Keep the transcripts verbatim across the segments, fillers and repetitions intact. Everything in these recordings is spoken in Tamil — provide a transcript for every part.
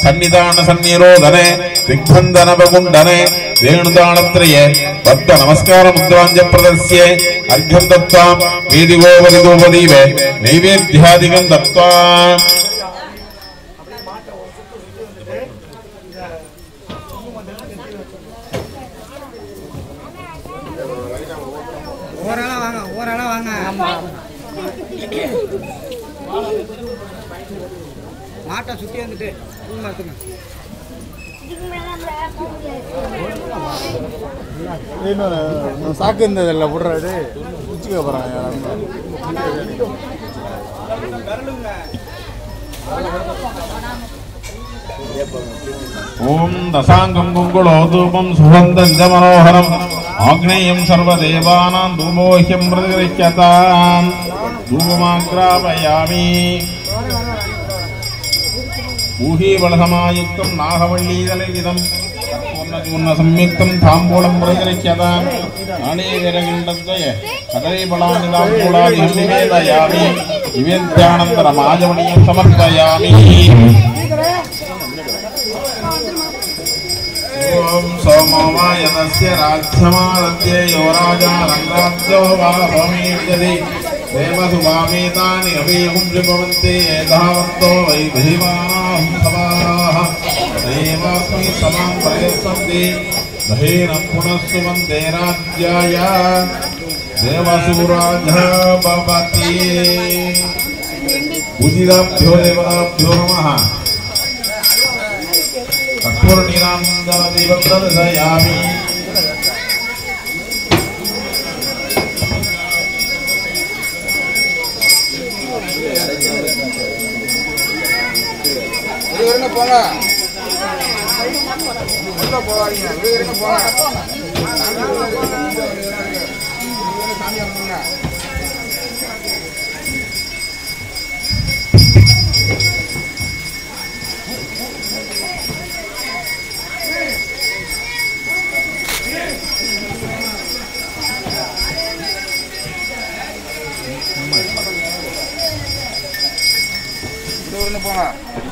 सन्निधान सन्निरोधने दिग्बंधन बगुंडने वेणुदानत्रये भक्त नमस्कार मुद्रांज प्रदर्श्य अर्घ्यं दत्त्वा वेदिगो वरिदोपदीवे नैवेद्यादिकं दत्त्वा ஓரளவு வாங்க ஓரளவு வாங்க மாட்டை சுத்தி வந்துட்டு மாத்துங்க சாக்கு இருந்ததில்ல விடுறாரு உச்சிக்க போறாங்க ओम दशांगं गुंगुलोधूपं सुगंधं च मनोहरम् आग्नेयं सर्वदेवानां धूमोह्यं प्रतिगृह्यतां धूपमाग्रापयामि ऊहीबलसमायुक्तं नागवल्लीदललितं पूर्णचूर्णसंयुक्तं ताम्बूलं प्रतिगृह्यतां नाणेविरगिण्डद्वय कदलीफलानि ताम्बूलादिहं निवेदयामि निवेद्यानन्तरम् आचमनीयं समर्पयामि ओम सोमवायनस्य राज्यमादत्ये यो राजा रङ्गाब्जो वा भवमीर्यति देवसुभामेतानि अभिहुंसि भवन्ति एतावन्तो वै धीमानां सभाः देवास्मै समां प्रयच्छन्ति दहेनं पुनः सुमन्ते राज्याय देवसुराजः भवति पूजिताभ्यो देवताभ्यो नमः कर्पूरनीराञ्जन दीपप्रदर्शयामि போங்க போவாதீங்க போங்க போங்க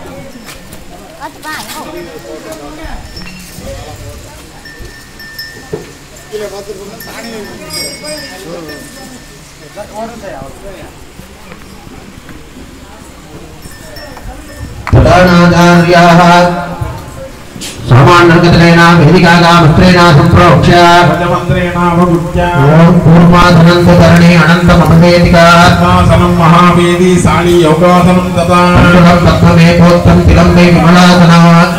प्रधानाचार्याः सामान्यर्गतलेना वेदिकागा वस्त्रेणा संप्रोक्ष्य ओम पूर्वाधनन्तरणे अनन्तमपदेतिका आसनं महावेदी साली योगासनं तथा तत्त्वमे पोत्तं तिलम्बे विमलासनात्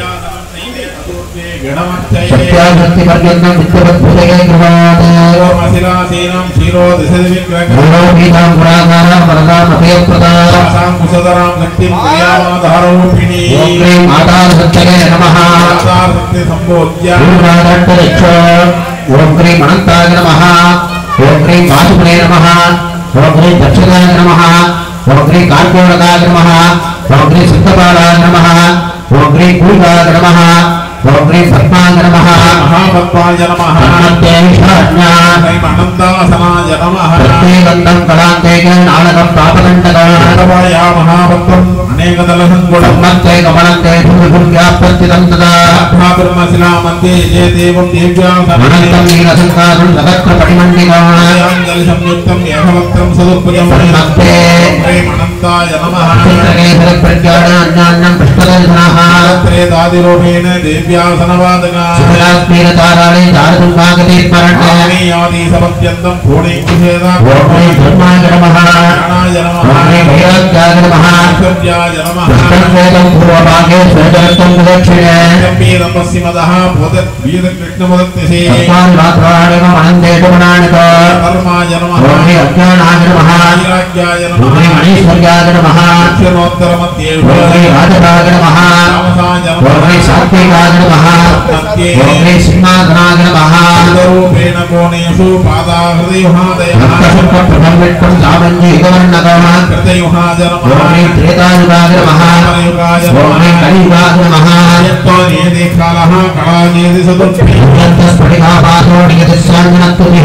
सत्याशक्ति पर्यन्तं विद्यवद्भुतये कृपात् ओमशिलासीनं क्षीरो दिशदिविग्रहः गौरवीनां पुराणानां वरदामभयप्रदा सां कुशधरां शक्तिं क्रियामाधारोपिणी ओम श्री माताशक्तये नमः माताशक्ति संबोध्य पूर्वादण्डरक्ष ओम श्री अनन्ताय नमः ओम श्री वासुदेवाय नमः ओम श्री दक्षिणाय नमः ओम श्री कार्कोटकाय नमः ओम श्री सिद्धपालाय नमः ओम श्री कूलाय नमः ओम श्री पद्माय नमः महापद्माय नमः नमस्ते शरण्या अनन्तासनाय नमः प्रत्येकं कलान्तेन नानकं पापदण्डकं या महापद्मम् अनेकदलसङ्गुणं नमस्ते कमलन्ते भूमिभूम्याप्तस्थितं तदा ब्रह्मशिला मध्ये ये देवं देव्यां अनन्तं नीलसङ्कासं सदक्रपटिमण्डिकां संयुक्तं येहवक्त्रं सदुपजं नमस्ते अनन्ताय नमः चित्रकेसरप्रज्ञानान्यान्नं पुष्पदर्शनाः त्रेतादिरूपेण देव्यासनवादका सुखलास्मीरताराणि दारतुङ्गागतिस्मरण्य आदि सपत्यन्तं पूर्णैकुशेदा ओम धर्माय नमः ज्ञानाय नमः ओम वैराग्याय नमः ऐश्वर्याय नमः पुष्पवेदं पूर्वभागे स्वजरत्वं दक्षिणे वीरं पश्चिमदः बोधत् वीरकृष्णमुदत्तिसे तस्मान् रात्राणिव अनन्तेतुमनानिक धर्माय नमः ओम अज्ञानाय नमः वैराग्याय ओम नमः मणीश्वर्याय नमः अक्षरोत्तरमध्ये ओम राजराज नमः रामसाय ओम नमः सात्विकाय नमः ओम सिंहासनाय नमः रूपेण कोणेषु पादाहृदयुहादयः प्रथमविट्टं सामञ्जीकवर्णकः कृतयुहाय नमः ओम त्रेतायुगाय नमः परयुगाय ओम नमः कलियुगाय नमः यत्त्वनेति कालः कलानेति सदुत्तिः स्फटिकापातोडियतिस्साञ्जनत्वभिः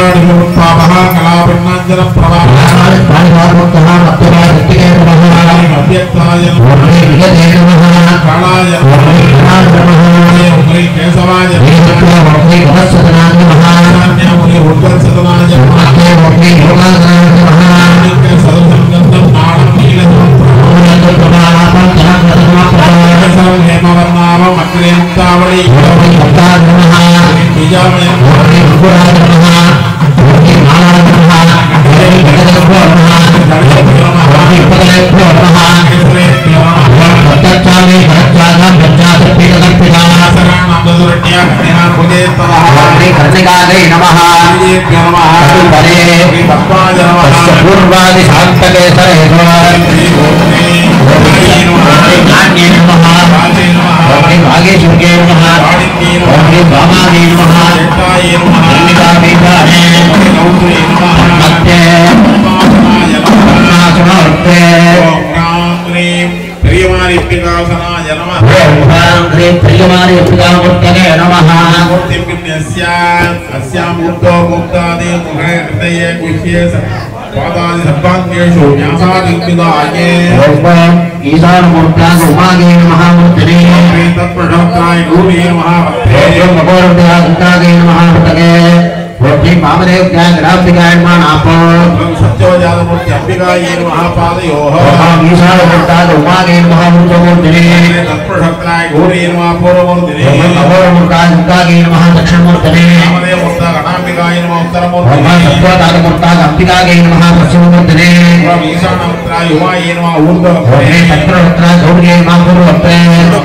कलोडाडिमुत्पापः कलापिण्णाञ्जनप्रभावः प्राणिभावोक्तः मत्तुरा शक्तिके नमः अव्यक्ताय ओम श्री विगते नमः कालाय ओम श्री कालाय नमः ओम श्री केशवाय ओम श्री भवत्सदनाय नमः ओम श्री उद्गतसदनाय ओम श्री योगासनाय नमः सदसंगतं नाणं नीलजं प्रभावापं चरणं हेमवर्णावम् अग्रेमुक्तावळि ओम श्री भक्ताय नमः बीजामयम् ओम श्री भगवाय नमः ओम श्री मालाय नमः ओम श्री जगद्गुरो नमः ओम श्री पदलेभ्यो नमः ओम भक्ताचार्य भक्तानां भक्तासर्पितकर्पिता ओम श्री कर्णिकायै नमः ओम परे पूर्वादि शांतकेसरे ओम श्री ज्ञान्ये नमः ओम श्री भागेश्वर्ये नमः ओम श्री वामाये नमः कर्णिकाभीताने मत्ये कर्णासुनोर्ते प्रियमारिप्यकासनाय नमः ओम श्री प्रियमारिप्यकामूर्तये नमः अस्यां मुक्तो मुक्तादि मुखे हृदये गुह्ये पादादि सर्वाङ्गेषु न्यासादिग्विदाये ओम ईशानमूर्त्याग उमागे नमः मूर्तये तत्प्रशक्ताय गौरी नमः ओम मकोरत्यागतागे नमः मूर्तये ओम श्री वामदेव्याय गणाम्बिकाय नमः नापो ओम सत्योजातमूर्ति अंबिकायै नमः पादयोः ओम ईशानमूर्त्याग उमागे नमः मूर्तये तत्प्रशक्ताय गौरी नमः पूर्वमूर्तिने ओम मकोरमूर्त्याग गतागे नमः दक्षिणमूर्तये वामदेवमूर्ता गणाम्बिकायै नमः ओम उत्तरमूर्तिने सत्योजातमूर्त्याग अंबिकागे नमः पश्चिममूर्तये ओम ईशानमूर्ताय उमायै नमः ओम ऊर्ध्वमूर्तिने तत्प्रशक्ताय गौरी नमः पूर्वमूर्तये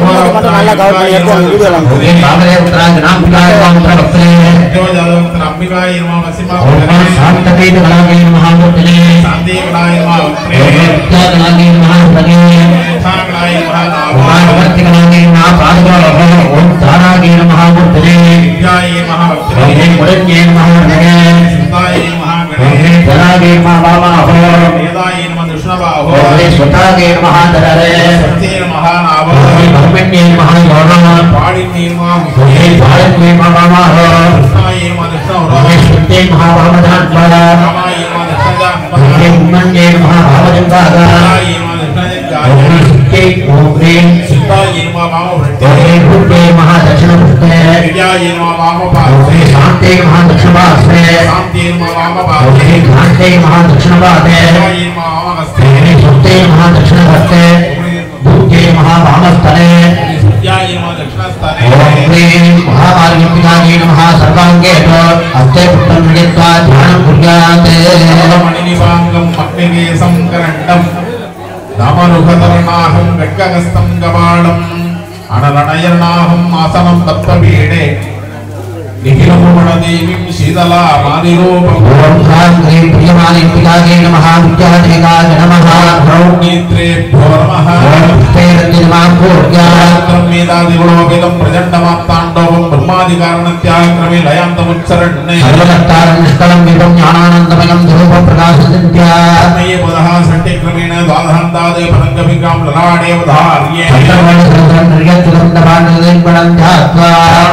ओम वामदेव्याय गणाम्बिकाय नमः उत्तरमूर्तये सत्योजातमूर्ति अंबिकायै नमः ओम पश्चिममूर्तिने शांतकेतगणागे नमः मूर्तये शान्तिगणाय नमः ओम उत्तरे विद्यागणागे नमः मूर्तये गणाय नमः ओम नामः भक्तिगणागे नमः पादयोः ओम तारागे नमः मूर्तये विद्यायै नमः ओम उत्तरे मुरण्ये नमः मूर्तये सुतायै नमः ओम गणे जलागे नमः वामाहो वेदायै नमः दृष्णबाहो ओम स्वतागे नमः धररे सत्ये नमः ओम नावः ब्रह्मण्ये नमः योगः पाणिन्ये नमः ओम भारण्ये नमः वामाहो कृष्णायै नमः दृष्णवरः ओम श्रुते नमः वामधान्वः रामायै नमः दृष्णजान्वः ओम ब्रह्मण्ये नमः वामजङ्गाः रामायै नमः दृष्णजङ्गाय ओम श्रुते ओम ह्रीं सीतायै नमः ओम वामभृत्ये ह्रीं रूपे नमः दक्षिणभृत्ये विद्यायै नमः ओम वामपार्श्वे ह्रीं शान्ते नमः दक्षिणपार्श्वे शान्त्यै नमः ओम वामपार्श्वे ह्रीं घान्ते नमः दक्षिणपादे विद्यायै नमः वामहस्ते ओम ह्रीं सुप्ते नमः दक्षिणहस्ते दूते नमः वामस्तने विद्यायै नमः दक्षिणस्थाने ओम ह्रीं महामार्गिकायै नमः सर्वाङ्गे हस्ते पुत्रं मिलित्वा ध्यानं कुर्यात् मणिनिपाङ्गं मग्निकेशं करण्डं नामरुहतरणाहं गड्गहस्तं गबाणम् अनरणयनाहम् आसनं दत्तपीडे निखिलमुगुणदेवीं शीतलामादिरूपम् ओम ह्रां ह्रीं प्रियमालिकायै नमः विद्यादेकाय नमः नेत्रेभ्यो नमः ओम पुष्पे रञ्जनमां पूर्यात् क्रमेदादिगुणोपेदं प्रचण्डमात्ताण्डवं ब्रह्मादिकारणत्यागक्रमे लयान्तमुच्चरण्ये सर्वकर्तारं निष्कलं विभं ज्ञानानन्दमयं ध्रुवं प्रकाशयन्त्या मये पुनः षट्क्रमेण द्वादशान्तादे पतङ्गभिकां ललाडेवधार्ये चन्द्रमणिसहस्रं निर्यच्छुदं बलं ध्यात्वा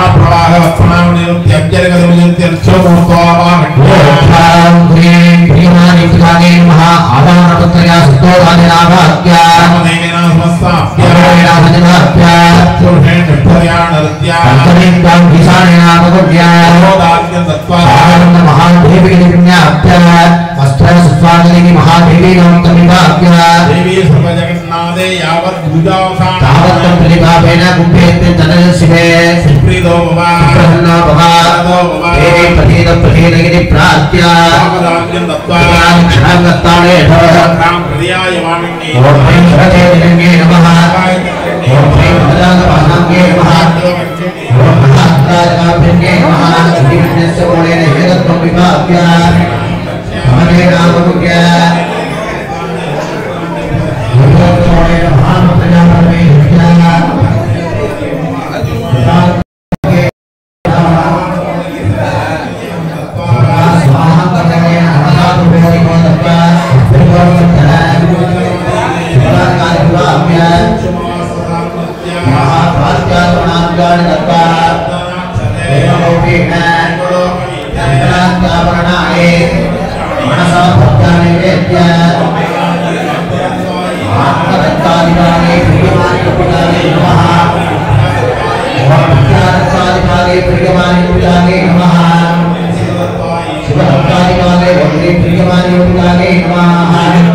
ओम ह्रीं प्रियमालिकायै नमः आवाहनपुत्रया सत्तोधानिनाभाग्या अंतरेन्द्रां ईशानेनामगुण्या महादेवीज्ञाप्या वस्त्रसत्त्वादिनी महादेवी नमस्तमिभाग्या जगन्नाथे यावत् भुजावसानं तावत्तं प्रतिभावेन कुम्भेत्ते तनयशिवे सुप्रीतो भव प्रसन्नो भव देवी प्रतीत प्रतीतगिरि प्राप्त्या रामदास्यं दत्त्वा क्षणं दत्ताणे राम हृदयाय वामिन्ये ओम ह्रीं सरते दिनङ्गे नमः ओम ह्रीं भद्राङ्गपादाङ्गे नमः ओम महाकायकाभ्यङ्गे नमः श्रीकृष्णस्य कोणेन हेतत्वं विभाव्य भवनेनामगुण्य कोणेन महामन्त्रया परमेश्वर्या आत्मदत्तादिकाले प्रियमानिकाले नमः ओम विद्यादत्तादिकाले प्रियमानिकाले नमः शिवदत्तादिकाले वक्रे प्रियमानिकाले नमः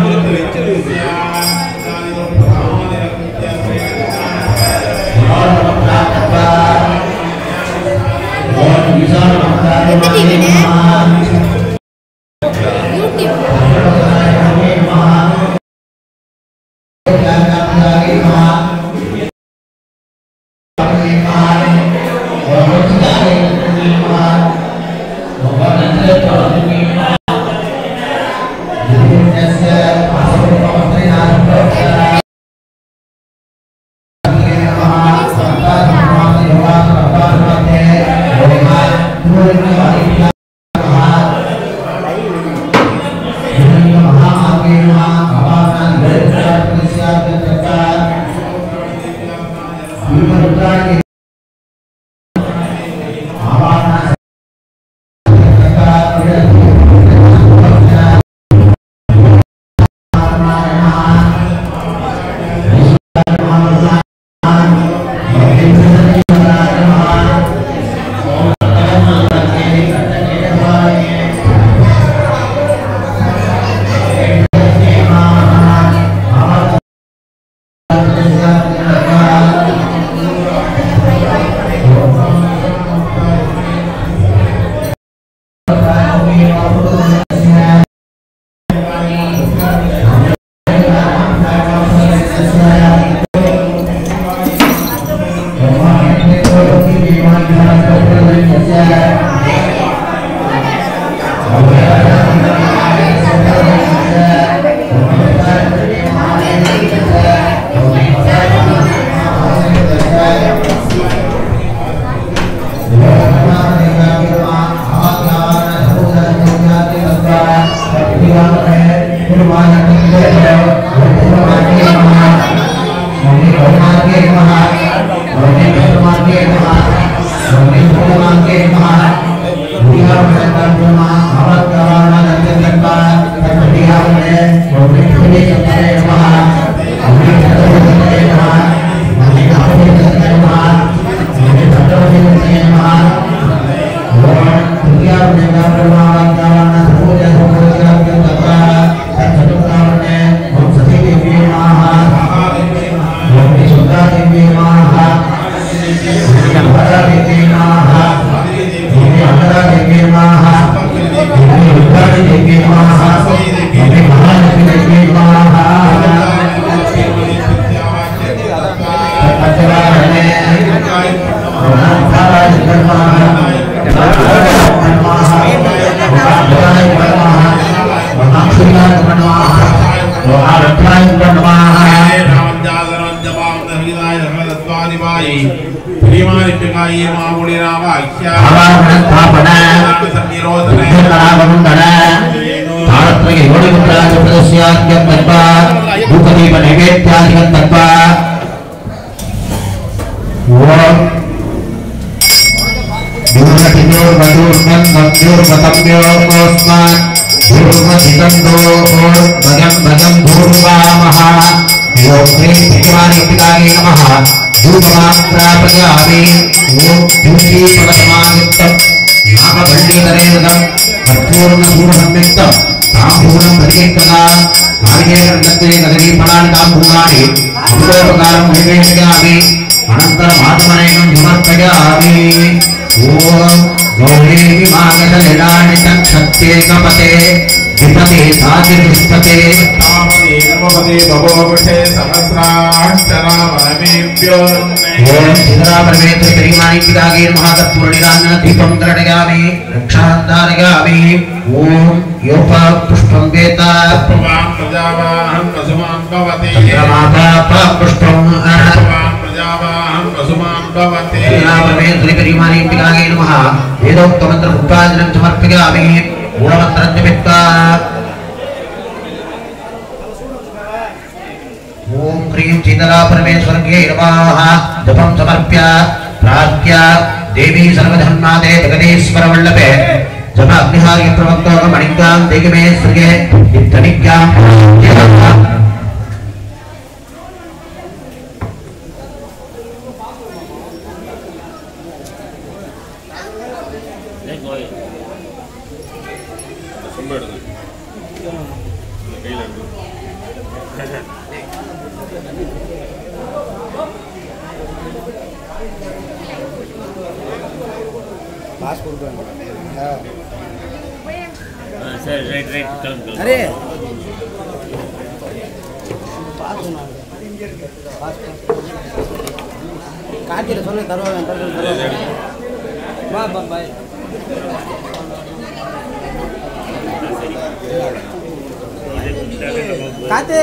ओम क्रीं शीतला परमेश्वर्गे नमः जपं समर्प्य प्रार्थ्य देवी सर्वधर्मादे जगदीश्वर वल्लभे जप अग्निहार्य प्रवक्तो मणिकां देगमे श्रीये इत्तनिक्यां ரொம்ப எடுங்க கையில் எடுங்க பாஸ் கொடுக்குறாங்க சரி ரைட் ரைட் கிளம்பு அரே பாஸ் பாஸ் காட்டில சொல்ல தருவாங்க வா பா பாய் காத்து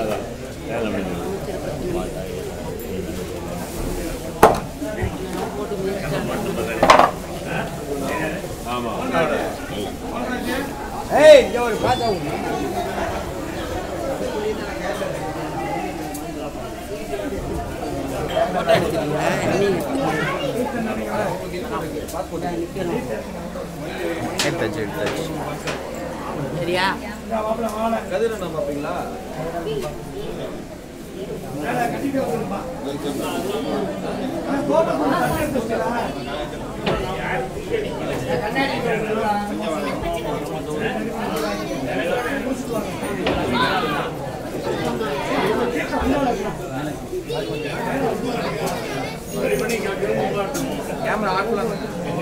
ஆமா ஏய் இங்க ஒரு பாத்தா எடுத்தாச்சு எடுத்தாச்சு சரியா கதிர நம்ம பாப்பீங்களா கேமரா ஆன் பண்ணலாம்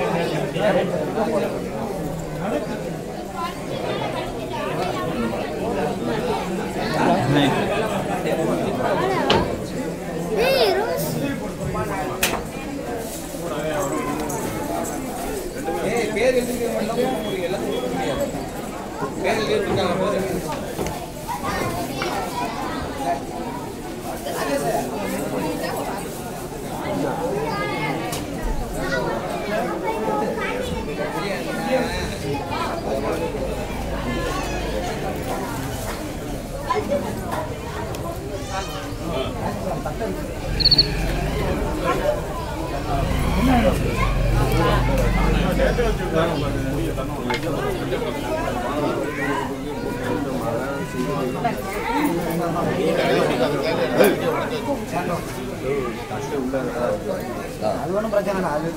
ஏய் பேர் எழுதிக்க மட்டும் போக முடியும் எல்லாம் போக முடியாது பேர் எழுதிருக்காங்க போது அது ஒன்றும் பிரச்சனை இல்லை அது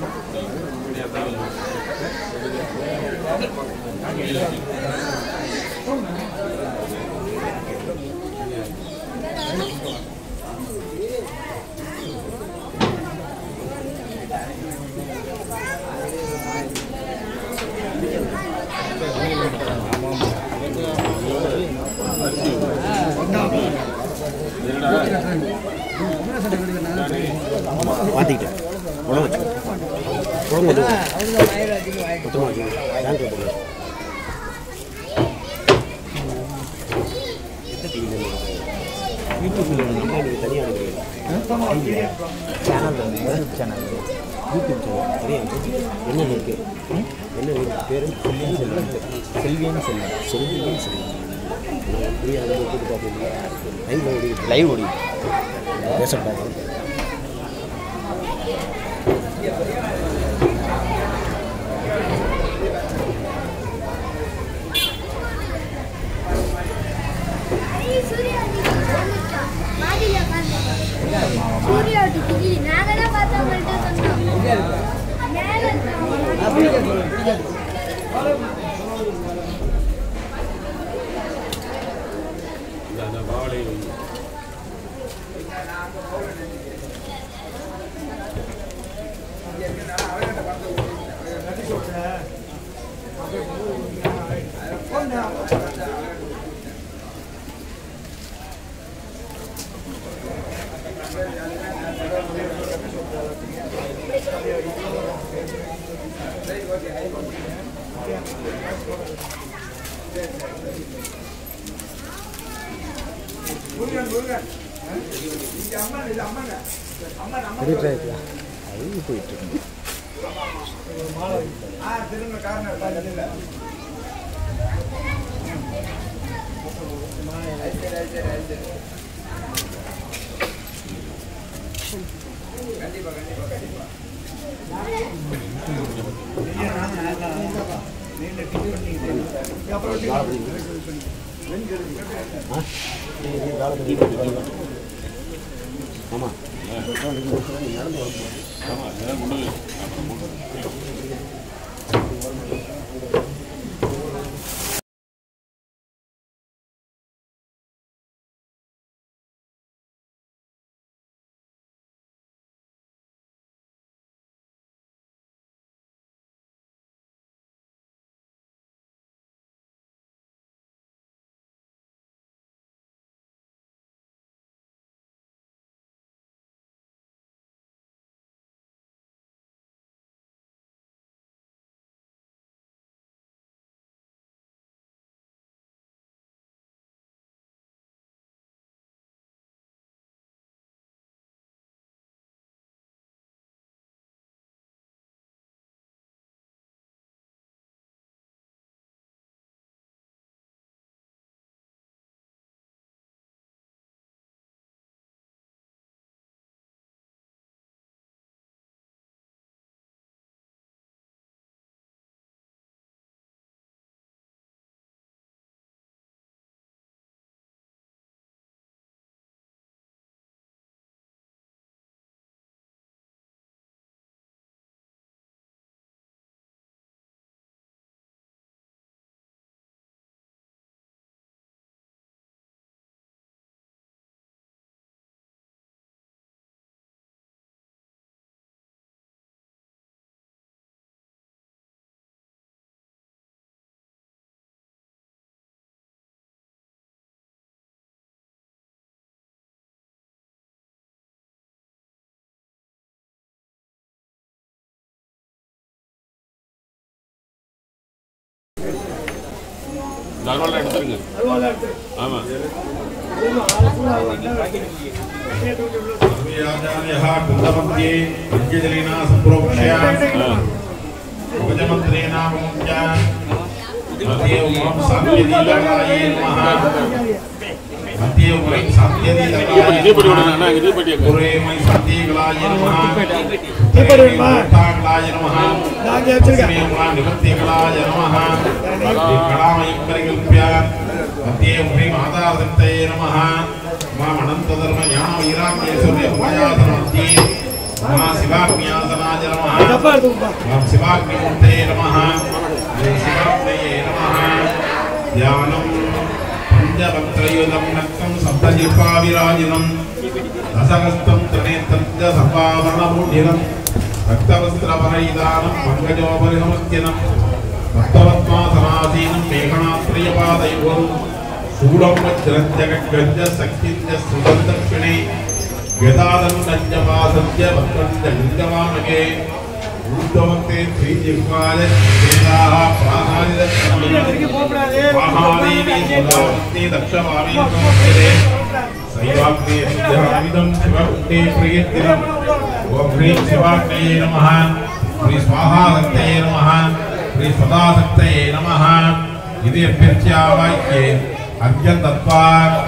மாற்றிக்கிட்டேன் உணவு வச்சு குழம்பு மொத்தமாக வச்சு பேங்க்கில் போடுங்க யூடியூப்பில் நம்ம எனக்கு தனியாக அனுப்புகிறேன் சேனல் சேனல் யூடியூப் சேனல் நிறைய என்னென்ன இருக்குது என்ன பேர் செல்வின்னு செல்வன் செல்வின்னு செல்வன் செல்வின்னு செல்வன் ஃப்ரீயாக வந்து போட்டு பார்த்தீங்கன்னா லைவ் ஓடி லைவ் ஓடி பேசப்படாது போயிட்டு இருக்கு கண்டிப்பா கண்டிப்பா கண்டிப்பா ஆமாம் ஆமாம் அல்வாலாம் எடுத்துருங்க. ஆமாம். आचार्यः कुन्दमध्ये यज्ञजलेन सम्प्रोक्ष्य भुजमन्त्रेण मुञ्च मध्ये ओम सात्यदीलकाय नमः मध्ये ओम सात्यदीलकाय नमः पुरे मयि सात्यकलाय नमः ताकलाय नमः तस्मै ओम निवृत्तिकलाय नमः कलामयि परिकल्प्य मध्ये ओम माता दत्तये नमः मां अनंतधर्म ज्ञान वैराग्येश्वर्य उपायासनमस्ति मां शिवाग्न्यासनाय नमः मां शिवाग्निमूर्तये नमः शिवाग्नये नमः ध्यानं पंचवक्त्रयुधं नक्तं सप्तजिह्वाविराजिनं दशहस्तं त्रिनेत्रं च सर्वाभरणभूषितं रक्तवस्त्रपरिधानं पङ्कजोपरिसमर्चितं भक्तवत्मासनासीनं मेघनात्रयपादयोः शूलं वज्रञ्जगज्ञ सख्यञ्च सुगन्धक्षिणे यदादन्दञ्जवासञ्च वक्रञ्जलिङ्गवामके ऊर्ध्ववक्ते श्रीजिह्वाय वेदाः प्राणादिदक्षिणे महादेवी सुधावन्ति दक्षवामी नमस्ते सैवाग्ने सुजहामिदं शिवकुण्डे प्रियतिरम् ॐ ह्रीं शिवाग्नये नमः श्री स्वाहाशक्तये नमः श्री सदाशक्तये नमः इति अभ्यर्च्यावाक्ये अद्यन्तत्वा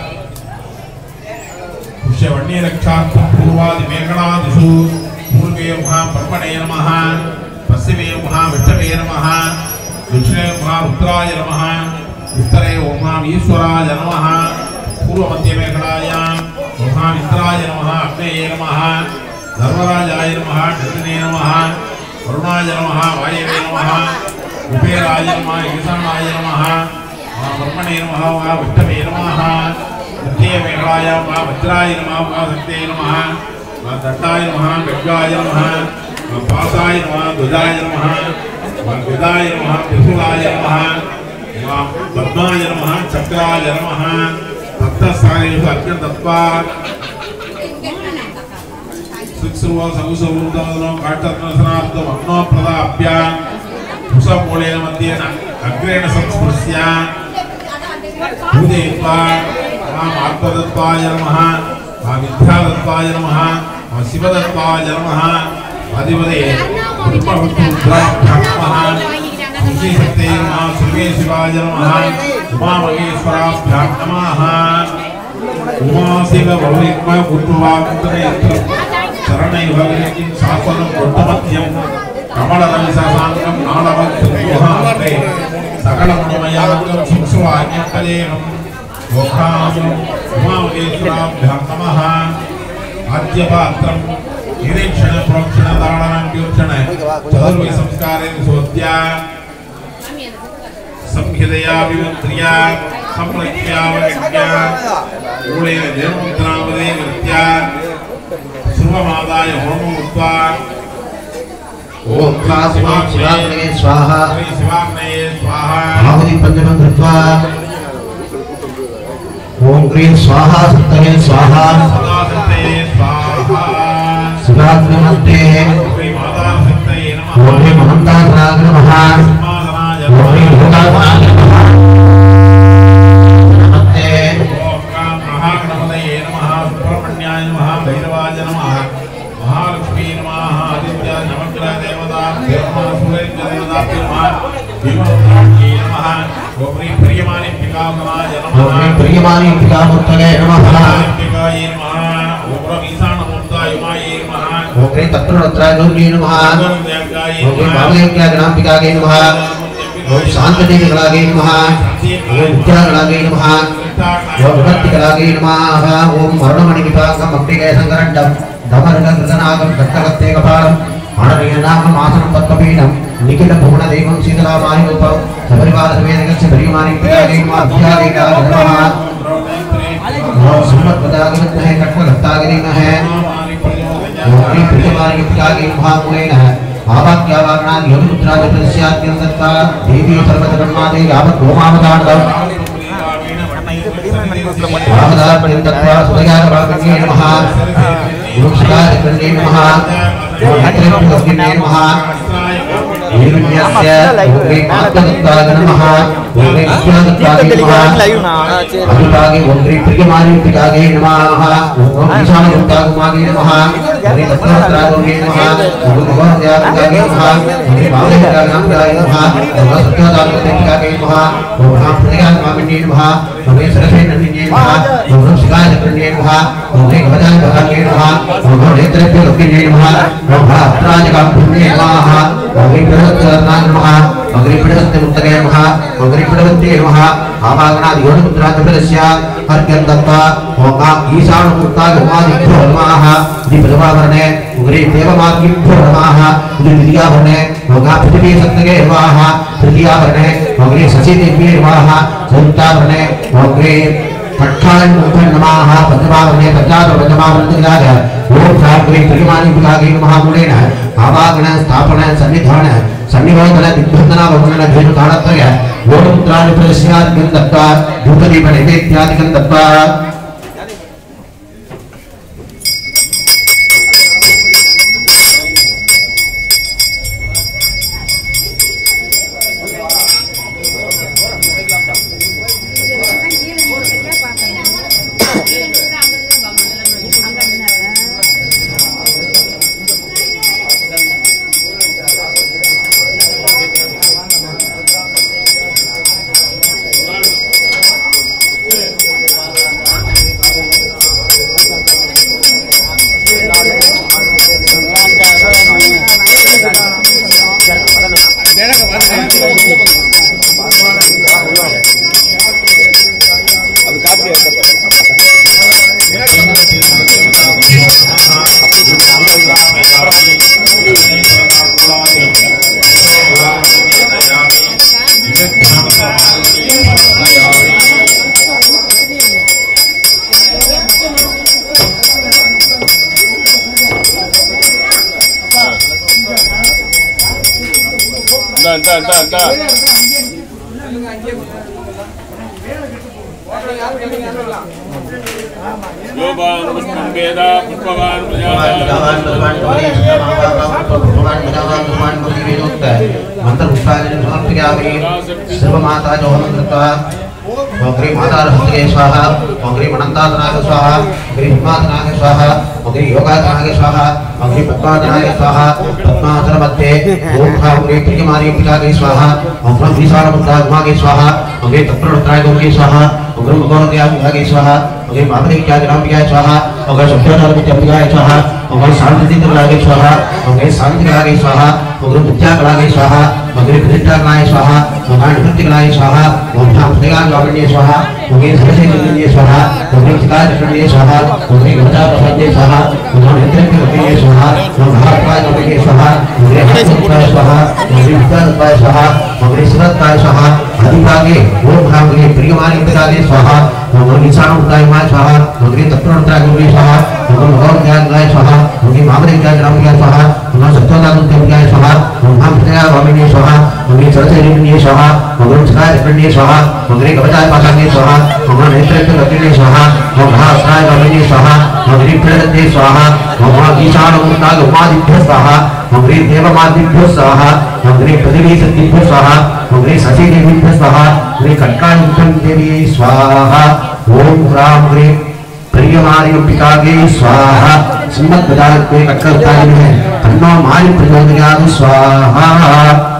पुष्यवण्यरक्षार्थं पूर्वादिमेघनादिषु पूर्वे महा ब्रह्मणे नमः पश्चिमे महा विष्णवे नमः दक्षिणे महा रुद्राय नमः उत्तरे महा ईश्वराय नमः पूर्वमध्यमेघनायां महा मित्राय नमः अग्नये नमः धर्मराजाय नमः नन्दिने नमः वरुणाय नमः वायवे नमः कुबेराय नमः ईशानाय नमः ब्रह्मणे नमः वा विष्णवे नमः तृतीयमेघाय वा वज्राय नमः वा शक्तये नमः वा दत्ताय नमः गड्गाय नमः वा पासाय नमः ध्वजाय नमः वा गदाय नमः त्रिशूलाय नमः वा पद्माय नमः चक्राय नमः तत्तस्थानेषु अत्यन्तत्वा शिक्षुव सौसौदनो काष्ठरत्नसनार्थं अग्नोप्रदाभ्यां कुशमूलेन मध्ये अग्रेण संस्पृश्य पूजयित्वा मां आत्मदत्ताय नमः मां विद्यादत्ताय नमः मां शिवदत्ताय नमः अधिपते ब्रह्मरुद्राभ्यां नमः विशेषते नमः सर्वेशिवाय नमः उमामहेश्वराभ्यां नमः उमाशिव बहुरिक्म पुत्रवाक्तनेत्रं शरणैर्भगवतीं शासनं वृत्तमध्यं कमलरविशशाङ्गं नालवत्सुहान्ते सकलमणिमयाङ्गं शिक्षुवाज्ञकलेनं लोकासुं उमामहेश्वराभ्यां नमः आद्यपात्रं निरीक्षण प्रोक्षण दारणं कीर्तन चतुर्विध संस्कारेण सोद्या संहितया विमुद्र्या संप्रत्यावज्ञा मूलेन देवमुद्रावदे कृत्या सर्वमादाय होमं कृत्वा ओम शिवाग्नये स्वाहा शिवाग्नये स्वाहा आहुति पंचमं कृत्वा ओम ह्रीं स्वाहा सप्तये स्वाहा सदाशक्तये स्वाहा शिवाग्नमस्ते श्री माता शक्तये नमः ओम ह्रीं महन्ताग्राय नमः सिंहासनाय ओम ह्रीं भूताग्राय नमः नमस्ते ओम काम महागणपतये नमः सुब्रह्मण्याय नमः भैरवाय नमः महालक्ष्मी नमः आदित्य नवग्रह देवता नमः सूर्य देवता नमः भीमरुद्राय नमः ओम ह्रीं प्रियमानि पिकामनाय ओम नमः ह्रीं प्रियमानि पितामूर्तये नमः पिकाय नमः ओम ह्रीं ईशानमूर्ताय नमः ओम ह्रीं तत्त्ररत्राय नमः ओम ह्रीं भागवत्याग्नाम्बिकायै नमः ओम शान्तदेवीकलायै नमः ओम विद्याकलायै नमः ओम विभक्तिकलायै नमः ओम मरणमणिविभागम् अम्बिके संकरण्डं धमरककृतनागं दत्तकत्ते कपालम् अणनयनागम् आसनं पद्मपीठं निखिलभुवनदेवं शीतलामायुरूपं सपरिवारसमेतस्य प्रियमानिकलायै नमः अभ्यागैकाय नमः ओम सम्मतपदागमन्महे कट्वगत्तागिरिमहे ओम ह्रीं प्रियमानिकलायै नमः मूलेनः आवाक्यावाग्नान् योगिमुद्रादिप्रस्याद्यन्तत्वा देवी सर्वधर्मादे यावत् होमावताण्डम् वामदापर्यन्तत्वा सुदयागवाग्ने नमः योगशिलादिकर्णे नमः ओम नमः हिरण्यस्य ओम ह्रीं आत्मदत्ताय नमः ओग्रे विद्यादत्तागे नमः अभिभागे ओग्रे प्रियमानिकागे नमः ओम ईशानदत्तागमागे नमः ओग्रे दत्तात्रागे नमः ओम भगवत्यागे नमः ओग्रे भावयागागे नमः ओम सत्यादात्तागे नमः ओम रामप्रतिगागे नमः ओग्रे सरसेनन्ये नमः ओम शिवाजकन्ये नमः ओग्रे गजानभागे नमः ओम नेत्रप्यलोकिने नमः ओम भद्राजकाम्भुन्ये नमः ओग्रे बृहत्कर्णाय नमः ओग्रे पिडहस्तेमुत्तगे नमः ओग्रे पिडवत्ते नमः आवागनादि योनिपुत्रादिप्रदस्य अर्घ्यं दत्त्वा ओम ईशानमुत्तागे उमादिभ्यो नमः दीपदवावरणे ओग्रे देवमार्गिभ्यो नमः द्वितीयावरणे ओम पृथिवीसत्तगे नमः तृतीयावरणे ओग्रे शशिदेव्ये नमः चतुर्थावरणे ओग्रे पट्टायन नमः पंचमावरणे पंचादशमावरणे ओम साग्रे प्रियमानि विभागे नमः मूलेन आवागण स्थापन सन्निधान सन्निरोधन दिग्बंधन वंदन धेनु ताड़त्रय ओम पुत्राणि प्रदस्याद्यं दत्त्वा धूपदीप नैवेद्यादिकं दत्त्वा Entah, entah, entah, entah. Yoban, Puspam Veda, Pushpavan, ओग्रे मातारहस्ते स्वाहा ओग्रे मनंतातनागे स्वाहा ओग्रे हिमातनागे स्वाहा ओग्रे योगातनागे स्वाहा ओग्रे पद्मातनागे स्वाहा पद्मासन मध्ये ओम ओग्रे प्रियमानि पितागे स्वाहा ओम विशालमुद्रागे स्वाहा ओग्रे तत्प्रवृत्रागे स्वाहा ओग्रे भगवत्यागे स्वाहा ओग्रे मामनिक्यागे स्वाहा ओग्रे सभ्यतागे स्वाहा ओग्रे शांतिदिग्लागे स्वाहा ओग्रे शांतिलागे स्वाहा ओग्रे विद्याकलागे स्वाहा ओग्रे कृष्णकलागे स्वाहा ओग्रे कृतिकलागे स्वाहा ओम धामदेगागे स्वाहा ओग्रे सरसेनन्ये स्वाहा ओग्रे चिकाचक्रण्ये स्वाहा ओग्रे गजाप्रसन्ये स्वाहा ओग्रे नेत्रप्यलोकिने स्वाहा ओम भागवताय स्वाहा ओग्रे हस्तुत्वाय स्वाहा ओग्रे विद्यादत्ताय स्वाहा ओग्रे शिवदत्ताय स्वाहा अधिभागे ओम ओग्रे प्रियमानि पितागे स्वाहा ओग्रे ईशानमुत्ताय स्वाहा ओग्रे तत्प्रवृत्रागे स्वाहा ओग्रे भगवत्यागे स्वाहा ओग्रे मामनिक्यागे स्वाहा ओग्रे सत्योदात्ताय स्वाहा ओम भागवताय स्वाहा ओग्रे सरसेनन्ये स्वाहा ओग्रे चिकाचक्रण्ये स्वाहा ओग्रे गजानभागे स्वाहा ओग्रे नेत्रप्यलोकिने स्वाहा ओम भागवताय स्वाहा ओग्रे पिडवत्ते स्वाहा ओम ईशानमुत्तागे उमादिभ्यो स्वाहा ओग्रे देवमादिभ्यो स्वाहा ओग्रे पृथिवीसत्तेभ्यो स्वाहा ओग्रे शशिदेवीभ्यो स्वाहा ओग्रे कट्कायुक्तं देवी स्वाहा ओम राम ओग्रे प्रियमानि पितागे स्वाहा सिंहध्वजाग्रे कट्कर्ताय है तन्नो मानि प्रचोदयात् स्वाहा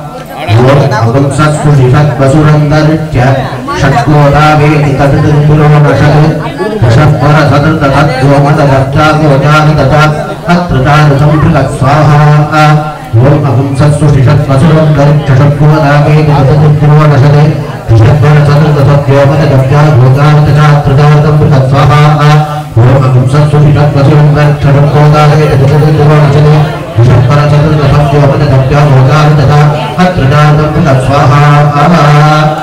ओम अगम सत्सु शिषत्वसुरन्दर्च्य षट्कोदावेति तद्दुरो नषत् दशपर सदृत तद्योमदभक्तागोजानि तथा अत्रतान् संपृक् स्वाहा ओम अगम सत्सु शिषत्वसुरन्दर्च्य षट्कोदावेति तद्दुरो नषत् दशपर सदृत तद्योमदभक्तागोजानि तथा अत्रतान् संपृक् स्वाहा ओम अगम सत्सु शिषत्वसुरन्दर्च्य षट्कोदावेति तद्दुरो नषत् दशपर सदृत तद्योमदभक्तागोजानि तथा अत्रतान् संपृक् स्वाहा।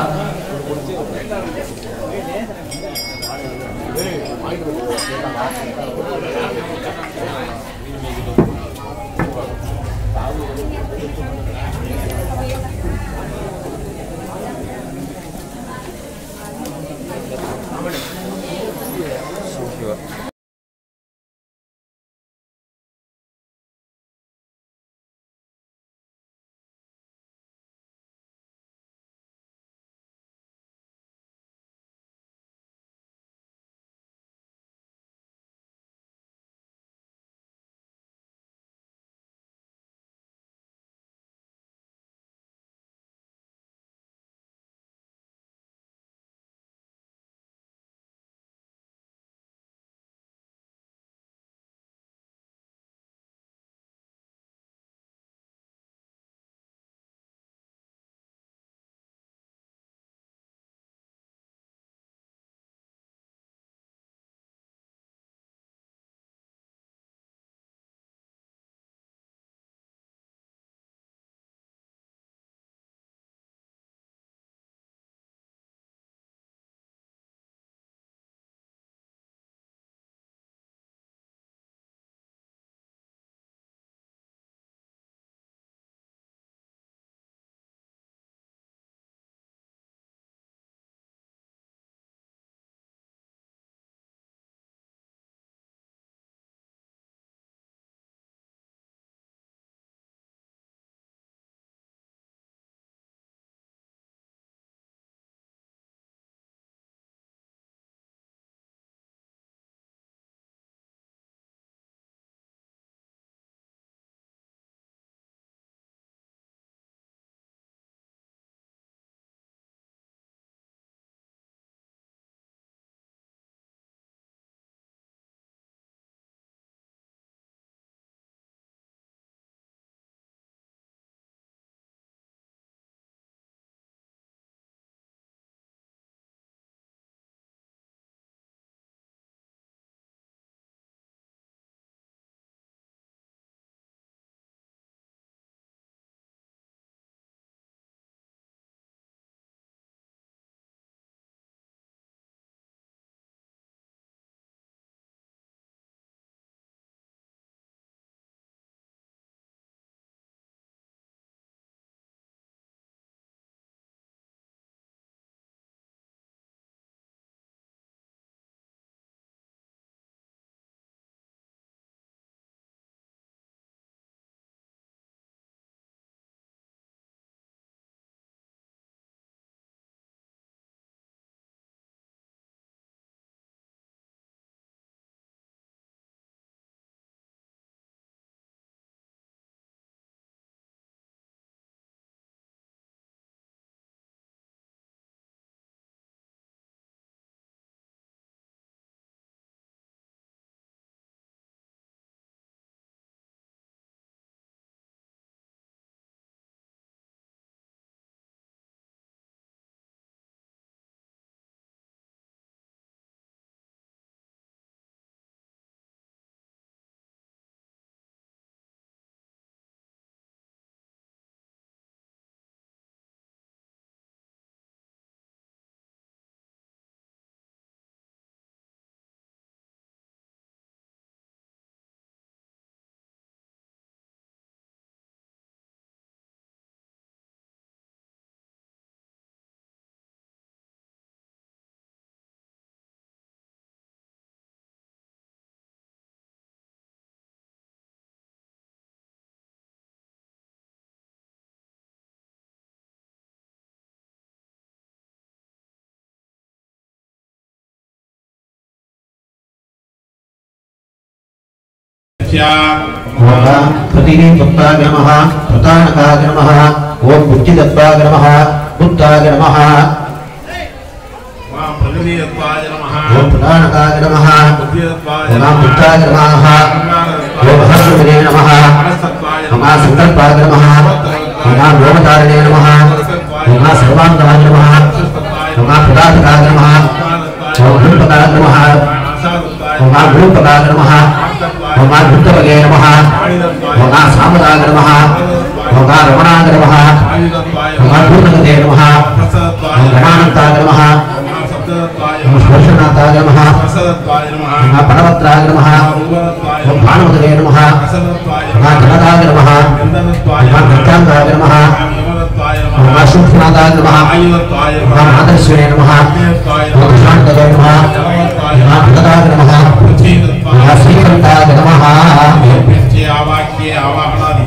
ओम प्रतिदिन भक्ताय नमः प्रतानकाय नमः ओम बुद्धिदत्ताय नमः बुद्धाय नमः ओम प्रकृतिदत्ताय नमः ओम प्रतानकाय नमः बुद्धिदत्ताय ओम नमः बुद्धाय नमः ओम हर्षविदे नमः ओम संकल्पाय नमः ओम लोमधारणे नमः ओम सर्वांगाय नमः ओम प्रदातकाय नमः ओम गुरुपदाय नमः ओम गुरुपदाय नमः ओम बुद्धवगे नमः ओम सामदाय नमः ओम रमणाय नमः ओम पूर्णगते नमः ओम गणानन्ताय नमः ओम स्पर्शनाथाय नमः ओम परवत्राय नमः ओम भानुमते नमः ओम जलदाय नमः ओम गत्यांगाय नमः ओम सूक्ष्मनाथाय नमः ओम आदर्शने नमः ओम शान्तये नमः ओम भगदाय नमः ओम श्रीकण्ठाय नमः आवाक्ये आवाहनादि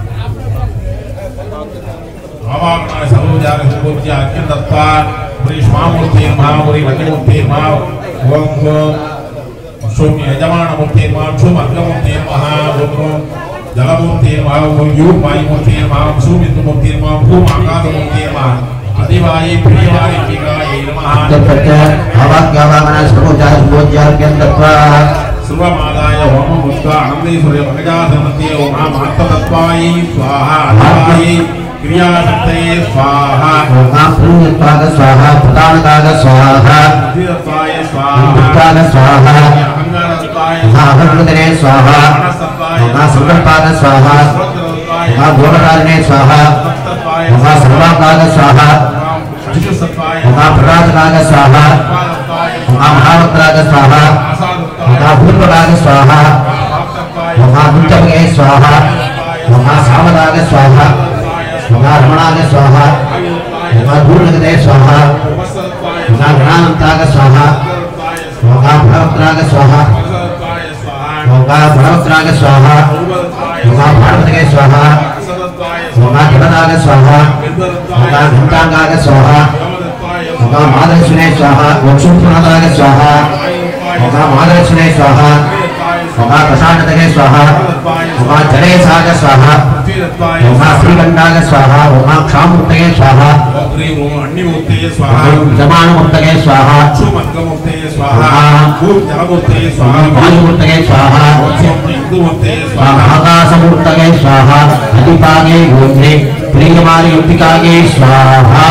आवाहनाय सर्वोजाग सर्वोज्य अत्यंतत्वा पुरी स्वामूर्ति नमः पुरी वज्रमूर्ति नमः ओम सोम्य यजमानमूर्ति नमः सोम अग्रमूर्ति नमः ओम जलमूर्ति नमः ओम यूप वायुमूर्ति नमः ओम सुमित्रमूर्ति नमः भूम आकाशमूर्ति नमः अधिवायि प्रियवायि पिकाय नमः तत्पत्य आवाक्यावाहनाय सर्वोजाग सर्वोज्य अत्यंतत्वा सर्वमादाय ओम मुद्दा आनंदेश्वरी भगजासनते ओम महातत्वाय स्वाहा अधिवायि क्रियाशक्तये स्वाहा ओम प्रणयत्वाग स्वाहा प्रदानकाग स्वाहा बुद्धिदत्ताय स्वाहा बुद्धाग स्वाहा अहंगारदत्ताय ओम अहंकृतने स्वाहा ओम संकल्पाग स्वाहा ओम गोलकारिणे स्वाहा ओम सर्वांगाग स्वाहा ओम प्रदातकाग स्वाहा ओम महावक्त्राग स्वाहा ओम भूतपदाग स्वाहा ओम बुद्धवगे स्वाहा ओम सामदाग स्वाहा ओम रमणाग स्वाहा ओम पूर्णगते स्वाहा ओम गणानन्ताग स्वाहा ओम भगवत्राग स्वाहा ओम भगवत्राग स्वाहा ओम भानुमते स्वाहा ओम जलदाग स्वाहा ओम घंटांगाग स्वाहा ओम मादर्शने स्वाहा ओम सूक्ष्मनाथाग स्वाहा ओम मादर्शने स्वाहा ओम प्रशान्तगे स्वाहा ओम जलेशाग स्वाहा ओम श्रीकण्ठाग स्वाहा ओम क्षामूर्तये स्वाहा ओम अग्निमूर्तये स्वाहा ओम जमानमूर्तये स्वाहा सुमग्रमूर्तये स्वाहा भूम जलमूर्तये स्वाहा वायुमूर्तये स्वाहा सोम इंदुमूर्तये ओम स्वाहा आकाशमूर्तये स्वाहा अधिपागे गोत्रे प्रियमारि युक्तिकागे स्वाहा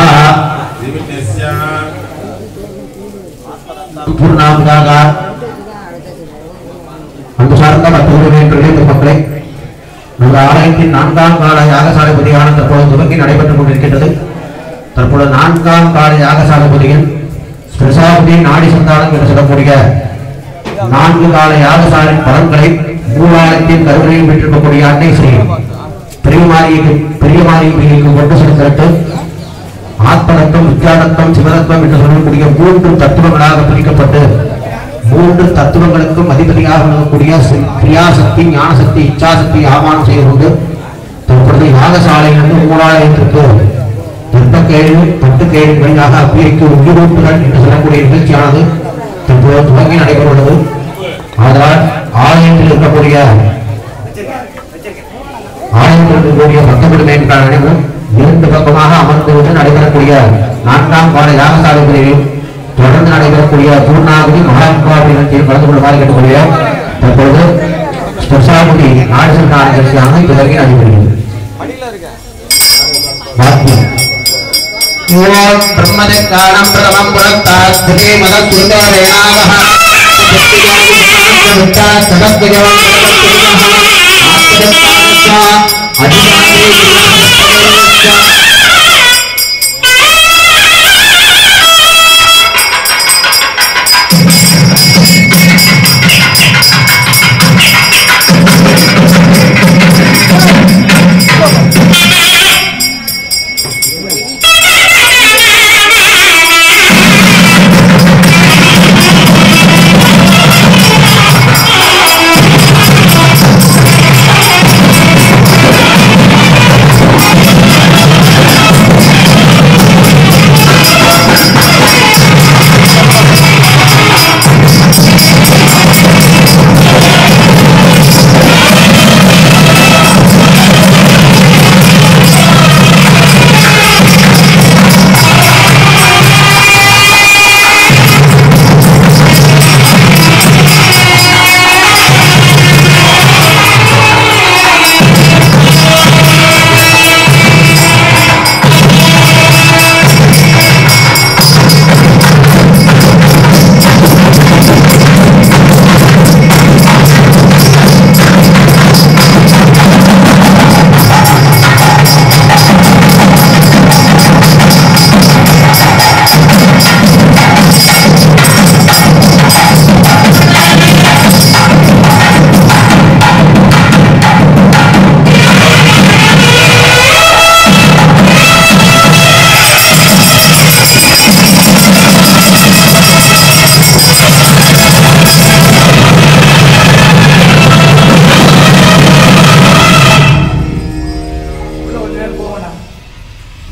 पूर्णामुदाग அன்பு சார்ந்த மற்றொரு மக்களை நமது ஆலயத்தின் நான்காம் கால யாகசாலை பூஜையான தற்போது துவங்கி நடைபெற்றுக் கொண்டிருக்கின்றது. தற்போது நான்காம் கால யாகசாலை பூஜையில் பிரசாபதி நாடி சந்தானம் என்று சொல்லக்கூடிய நான்கு கால யாகசாலை பலன்களை மூலாலயத்தின் கருவறையில் பெற்றிருக்கக்கூடிய அன்னை ஸ்ரீ பெரியமாரிக்கு பெரியமாரிக்கு கொண்டு செலுத்தப்பட்டு ஆத்மதத்துவம் வித்யாதத்துவம் சிவதத்துவம் என்று சொல்லக்கூடிய மூன்று தத்துவங்களாக பிரிக்கப்பட்டு மூன்று தத்துவங்களுக்கும் அதிபதியாக இருக்கக்கூடிய கிரியாசக்தி ஞானசக்தி இச்சாசக்தி ஆமானம் செய்து கொண்டு தற்பொழுது யாகசாலையிலிருந்து மூலாலயத்திற்கு தெற்பக்கேடு பட்டுக்கேடு வழியாக அப்பியைக்கு உயிரூட்டுகள் என்று சொல்லக்கூடிய நிகழ்ச்சியானது தற்போது துவங்கி நடைபெறுவது. ஆதலால் ஆலயத்தில் இருக்கக்கூடிய ஆலயத்தில் இருக்கக்கூடிய பக்தகுடிமை என்ற அனைவரும் இரண்டு பக்கமாக அமர்ந்து நடைபெறக்கூடிய நான்காம் கால யாகசாலைகளில் தொடர்ந்து நடைபெறக்கூடிய பூர்ணாகுதி மகாத்மாவுடைய நிகழ்ச்சியில் கலந்து கொள்ளுமாறு கேட்டுக்கொள்கிறேன். தற்போது ஸ்பெஷாலிட்டி நாடு சென்ற நிகழ்ச்சியாக இதுவரைக்கும் நடைபெறுகிறது. ஓம் பிரம்மதக்கானம் பிரதமம் புரத்தாஸ்திரே மதசுந்தரேணாவஹ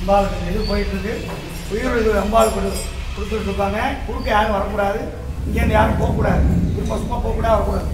அம்பாளுக்கு இது போயிட்டு இருக்கு. உயிர் இது அம்பாள் கொடு கொடுத்துட்டு இருக்காங்க. குறுக்க யாரும் வரக்கூடாது, இங்கேருந்து யாரும் போகக்கூடாது, சும்மா சும்மா போகக்கூடாது, வரக்கூடாது.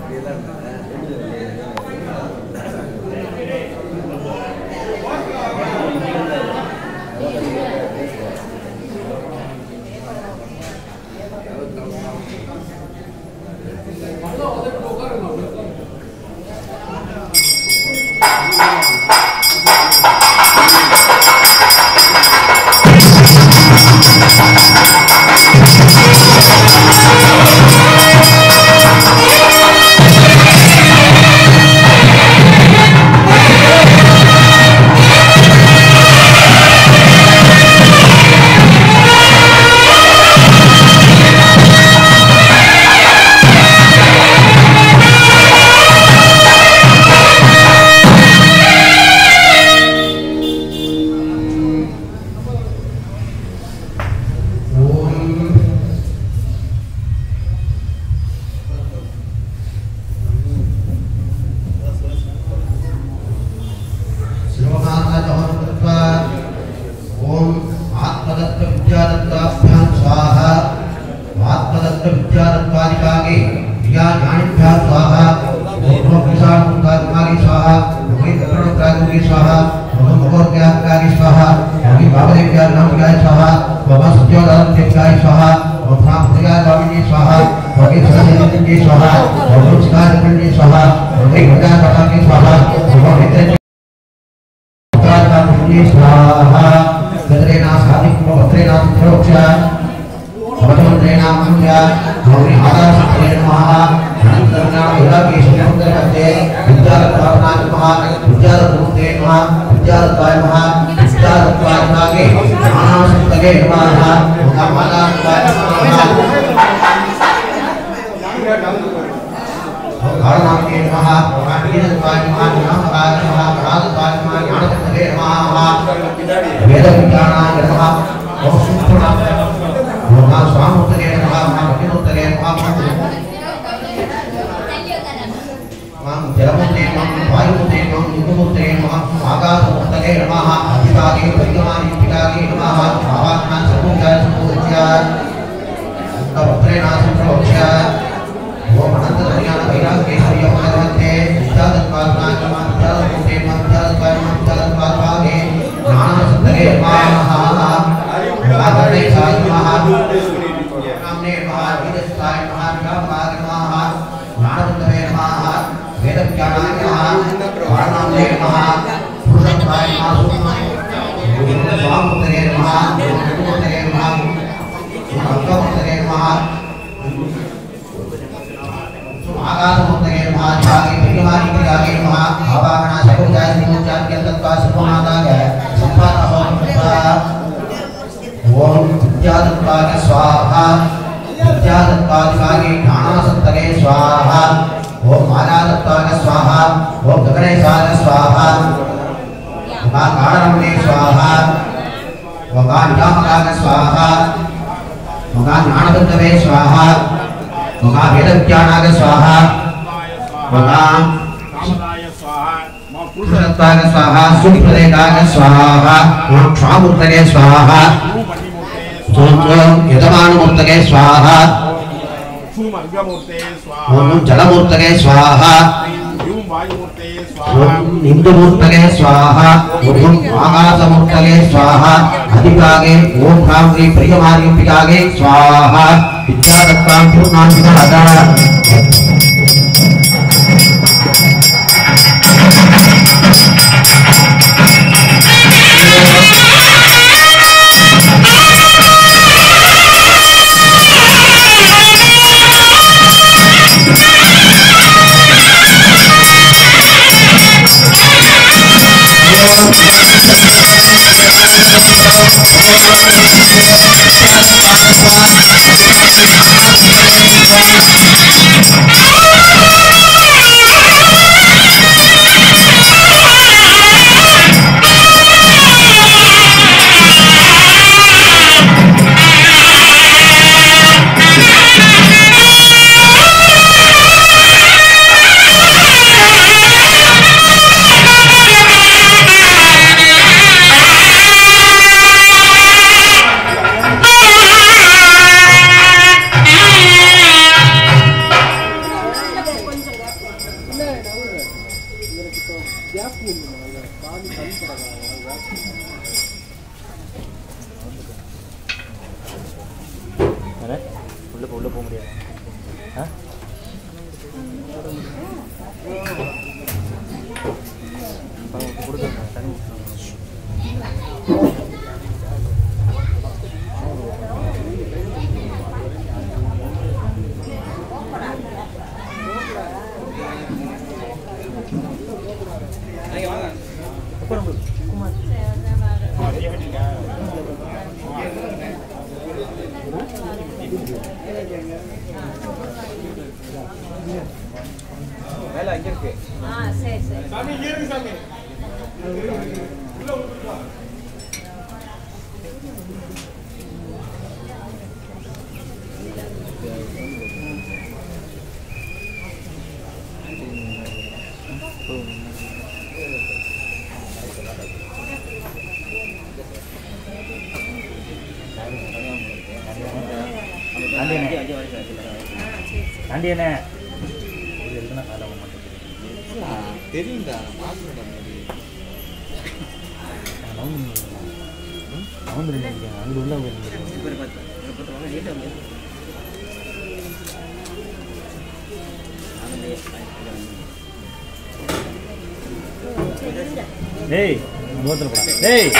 What? की स्वाहा ओम मुखोर्ध्याकारि स्वाहा ओम भावदेव्याय नमः स्वाहा ओम सत्योदानदेव्याय स्वाहा ओम भ्रामदेव्याय स्वामिनी स्वाहा ओम सरस्वती स्वाहा ओम स्कारकण्डी स्वाहा ओम गजाननी स्वाहा ओम नेत्रकारि स्वाहा गद्रेना साधिको भद्रेना प्रोक्षा भगवन्तेना मंगया ओम आदासत्रे नमः अनंतरना विरागे समुद्रमध्ये विद्यारत्नाय नमः विद्यारत्ते नमः विद्यारत्ताय नमः विद्यारत्ताय नागे ज्ञानासक्तगे नमः ओम मालात्ताय नमः भारणागे नमः काटीनत्ताय नमः ज्ञानकाय नमः प्रातताय नमः ज्ञानसक्तगे नमः वेदविज्ञानाय नमः ओम सुप्रणाय ओम स्वामुत्तरे नमः महाविष्णुत्तरे नमः ओम जलमुत्तरे नमः वायुमुत्तरे नमः निकुमुत्तरे नमः आकाशमुत्तरे नमः अधिकागे परिगमानिकागे नमः भावात्मान समुद्राय समुद्राय उत्तरे नासं प्रोक्ष्य ओम अनंत ज्ञान वैराग्य सूर्यमानवते विद्यादत्पादनाय नमः विद्यादत्ते नमः विद्यादत्पाय नमः विद्यादत्पादभागे ज्ञानसत्तरे नमः आदरणे साय नमः नामने नमः विदस्ताय नमः विरागाय नमः ज्ञानवन्तवे नमः वेदज्ञानाय नमः वाणामने नमः पुरुषत्वाय नमः स्वामुत्तरे नमः गुरुमुत्तरे नमः भक्तमुत्तरे नमः आकाशमुत्तरे नमः जागे परिमानिकागे नमः आवाहना सकुजाय समुजाय तत्त्वा सर्वमादाय संपादः ओम विद्यादत्ताय स्वाहा विद्यादत्ताय ज्ञानासक्तगे स्वाहा ओम मालादत्ताय स्वाहा ओम गगनेशाय स्वाहा ओम कारणमणे स्वाहा ओम ज्ञानकाय स्वाहा ओम ज्ञानवन्तवे स्वाहा ओम वेदज्ञानाय स्वाहा ओम पुरुषत्वाय स्वाहा सुप्रदेगाय स्वाहा ओम स्वामुत्तरे स्वाहा ओम यजमानमूर्तये स्वाहा ओम जलमूर्तये स्वाहा ओम इंदुमूर्तये स्वाहा ओम आकाशमूर्तये स्वाहा अधिभागे ओम भ्रामरी प्रियमार्यम्बिकागे स्वाहा विद्यादत्तां पूर्णान्विता உள்ள உள்ள போக முடியாது ஆ கொடுங்க தண்ணி மேல அங்க இருக்கு. ஆ சரி சரி. சாமி இங்க இருக்கு சாமி. உள்ள உள்ள. தாண்டியண்ணே தெரியும்டா நான் பார்த்துட்டேன். அவங்க நினைக்கிறாங்க அங்கே உள்ள டேய் தூரத்தில் போடா டேய்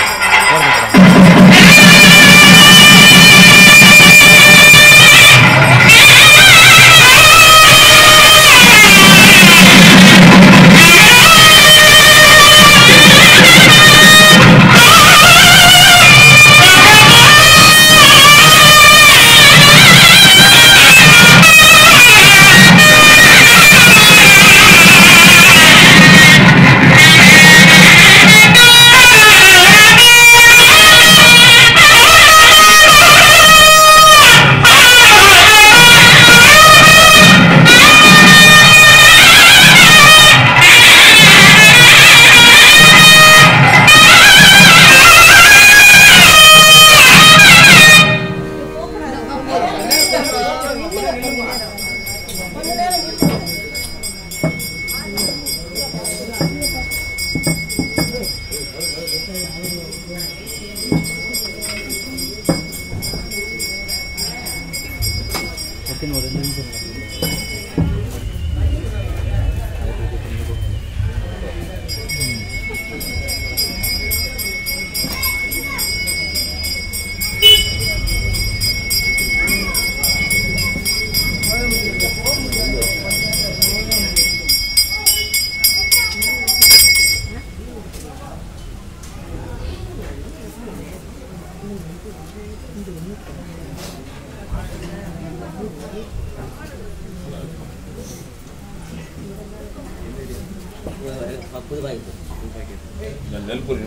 நெல்பொரி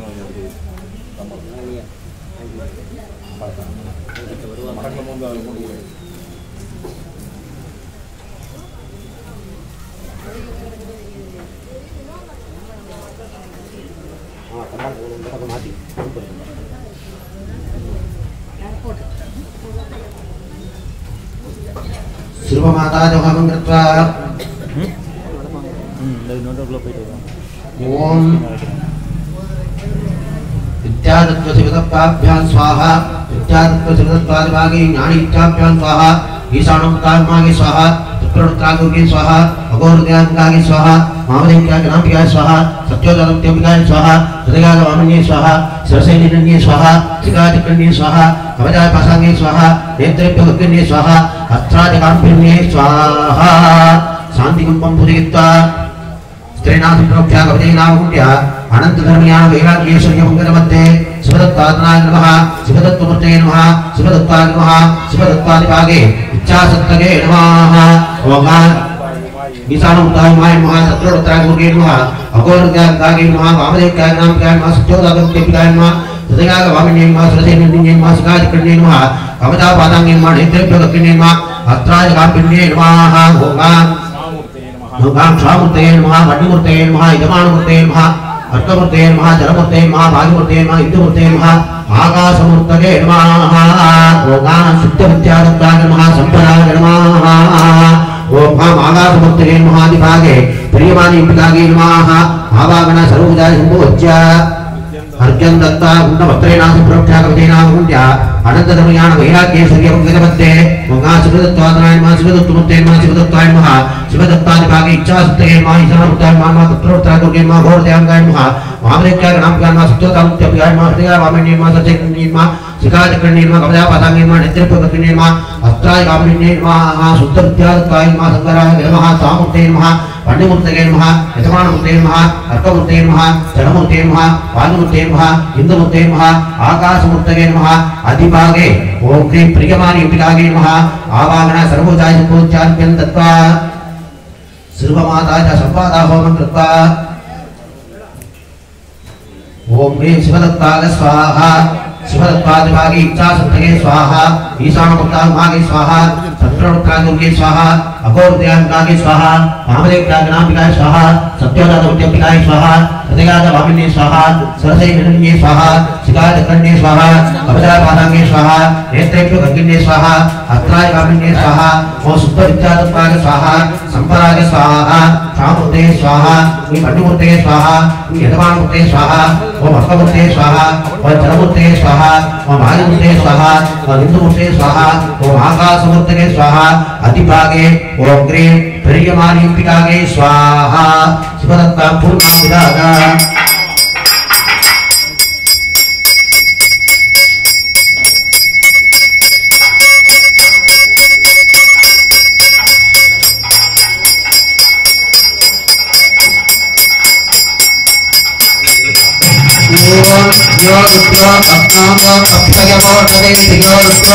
சிறுவமாதா ஜோகம் கிருத்வா ஓம் विद्यादत्वशिवदत्ताभ्यां स्वाहा विद्यादत्वशिवदत्तादिभागे ज्ञानीत्याभ्यां स्वाहा ईशानमुक्तात्मागे स्वाहा त्रिपुरुत्रागुगे स्वाहा अघोरद्याङ्गागे स्वाहा मामदेव्याज्ञापिकाय स्वाहा सत्योजातम्त्यम्बिकाय स्वाहा हृदयागवामिन्ये स्वाहा शिरसैनिन्ये स्वाहा शिखाचक्रण्ये स्वाहा कवचापासाङ्गे स्वाहा नेत्रेभ्यगन्ये स्वाहा हस्त्रादिकाम्भिन्ये स्वाहा शान्तिकुम्भं पूजयित्वा स्त्रीनाथप्रभ्यागवदेनाहुण्या अनन्तधर्म्यान् वैराग्येश्वर्यमङ्गलमध्ये शिवदत्तात्मनाय नमः शिवदत्तमूर्तये नमः शिवदत्ताय नमः शिवदत्तादिभागे इच्छासत्तगे नमः ओम ईशानमुक्ताय नमः सत्रोत्तरागुगे नमः अघोरद्याङ्गागे नमः वामदेव्याय नमः सत्योदागम्त्यपिकाय नमः हृदयागवामिन्ये नमः सरसेनिन्ये नमः शिखाचक्रण्ये नमः कवचापादाङ्गे नमः नेत्रेभ्यगन्ये नमः हस्त्रादिकाम्भिन्ये नमः ओम योगां स्वामूर्तये नमः वन्यमूर्तये नमः यजमानमूर्तये नमः अर्कमूर्तये नमः जलमूर्तये नमः भाग्यमूर्तये नमः इन्दुमूर्तये नमः आकाशमूर्तये नमः योगां शुद्धविद्यादत्ताय नमः सम्पदाय नमः ओम आकाशमूर्तये नमः आदिभागे प्रियमानीम्बिकागे नमः आवागण सर्वभुजाय शम्भोज्य अर्घ्यं दत्ता गुण्डवस्त्रेणासुप्रभ्यागवदेनाहुण्या अनन्तधर्मयान वैराग्येश्वर्यमङ्गलमध्ये ओंगा शिवदत्तात्मनाय नमः शिवदत्तमूर्तये नमः शिवदत्ताय नमः शिवदत्तादिभागे इच्छासत्तये नमः ईशानमुक्ताय नमः तत्रोत्तरागुगे नमः घोरद्याङ्गाय नमः वामदेव्याय नमः सत्योदागम्त्यपिकाय नमः हृदयागवामिन्ये नमः सरसेनिन्ये नमः शिखाचक्रण्ये नमः कवचापादाङ्गे नमः नेत्रेभ्यगन्ये नमः हस्त्रादिकाम्भिन्ये नमः शुद्धविद्यादत्ताय नमः शङ्कराय नमः स्वामूर्तये नमः वन्यमूर्तये नमः यजमानमूर्तये नमः अर्कमूर्तये नमः जलमूर्तये नमः भाग्यमूर्तये नमः इन्दुमूर्तये नमः आकाशमूर्तये नमः अधिभागे ओम ह्रीं प्रियमानीम्बिकागे नमः आवागण सर्वभुजाय शम्भोज्यार्घ्यं दत्त्वा सर्वमाताय सम्पादाहोमं कृत्वा ओम ह्रीं शिवदत्ताय स्वाहा शिवदत्तादिभागे इच्छासत्तये स्वाहा ईशानमुक्तादिभागे स्वाहा तत्रोत्तरागुगे स्वाहा अघोरद्याङ्गागे स्वाहा वामदेव्याज्ञापिकाय स्वाहा सत्योजातम्त्यम्बिकाय स्वाहा हृदयागवामिन्ये स्वाहा सरसैनिन्ये स्वाहा मस्तिका चक्रण्ये स्वाहा कपदा पादांगे स्वाहा नेत्रेभ्यो गंगिन्ये स्वाहा हस्त्राय कामिन्ये स्वाहा ओम शुद्ध विद्यातत्वाय स्वाहा संपराय स्वाहा शामूर्ते स्वाहा ओम पंडुमूर्ते स्वाहा ओम यजमानमूर्ते स्वाहा ओम अष्टमूर्ते स्वाहा ओम जलमूर्ते स्वाहा ओम आदिमूर्ते स्वाहा ओम हिंदूमूर्ते स्वाहा ओम आकाशमूर्ते स्वाहा अधिभागे ओम ग्रीं प्रियमानीपिकागे स्वाहा शिवदत्ता पूर्णा विदागा यो रुद्रो अग्नामो तप्तयमो तदेति यो रुद्रो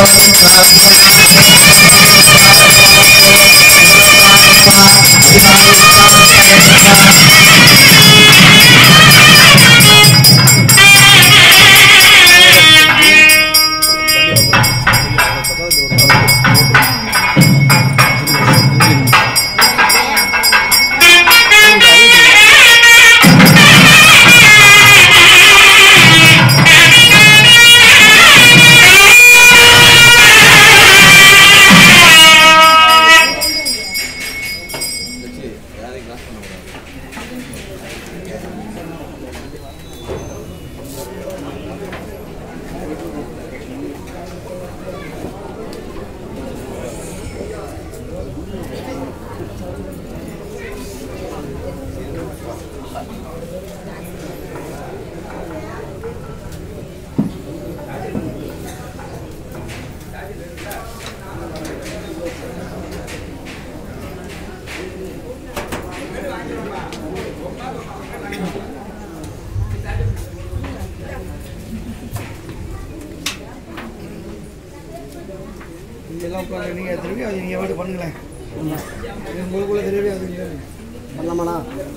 இதெல்லாம் நீங்கள் திரும்பி அது நீங்கள் எவ்வளோ பண்ணுங்களேன் உங்களுக்குள்ள திரும்பி அது பண்ணலாமாண்ணா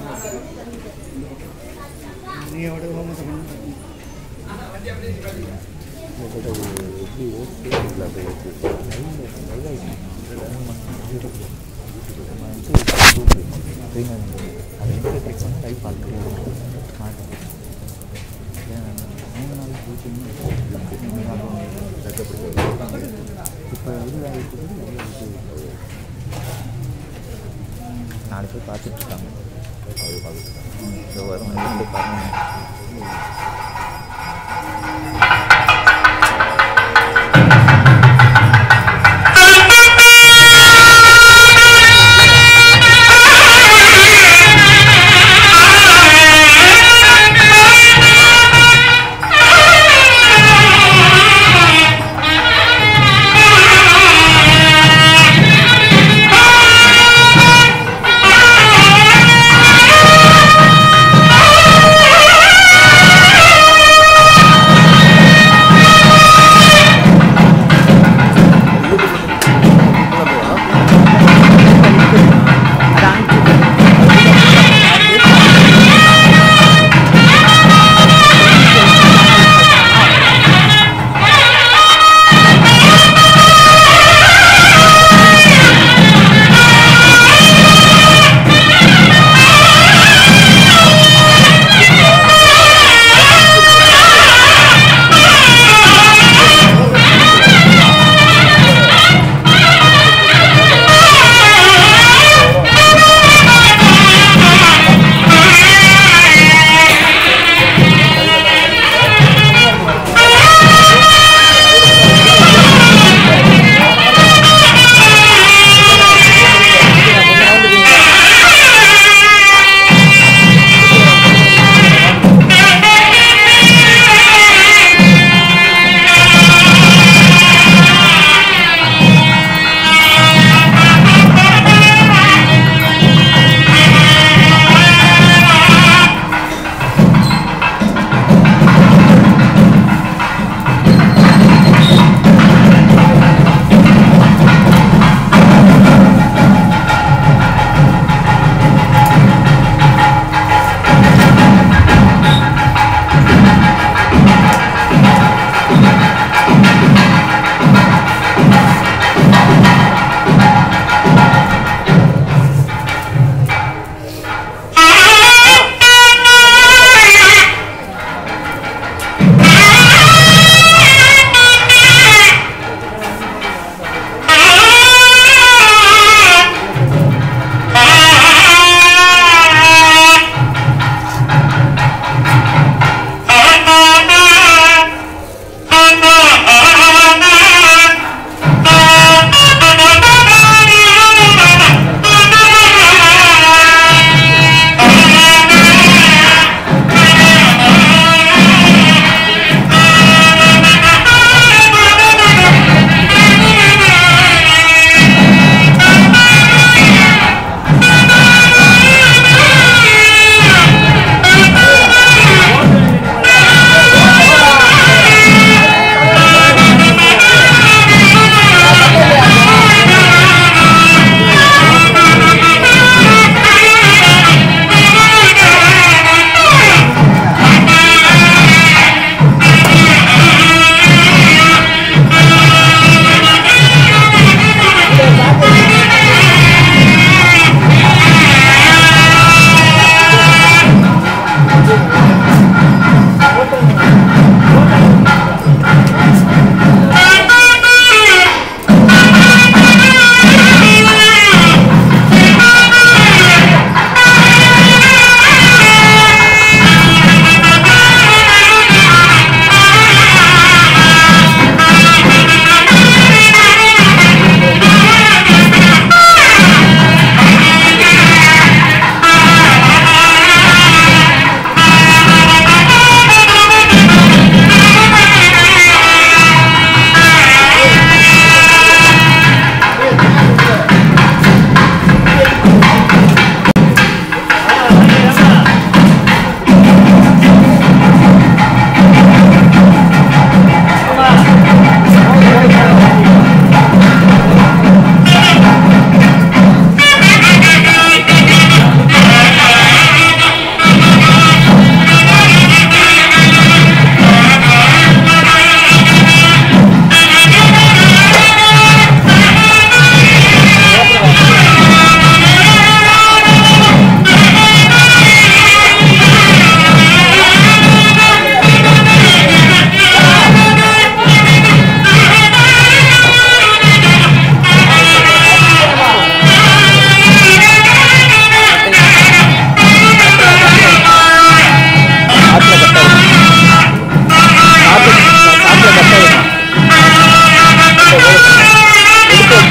நீங்கள் எவ்வளோ ஹோமத்தை பண்ணுங்க நாலு பேர் பார்த்துட்டு இருக்காங்க வரும் பாருங்க Oh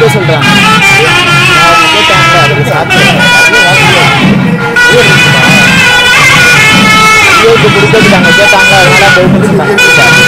சொல்றாங்க கேட்டாங்க அதுக்கு சாத்தியம் கொடுத்துட்டாங்க கேட்டாங்க அதனால போயிட்டு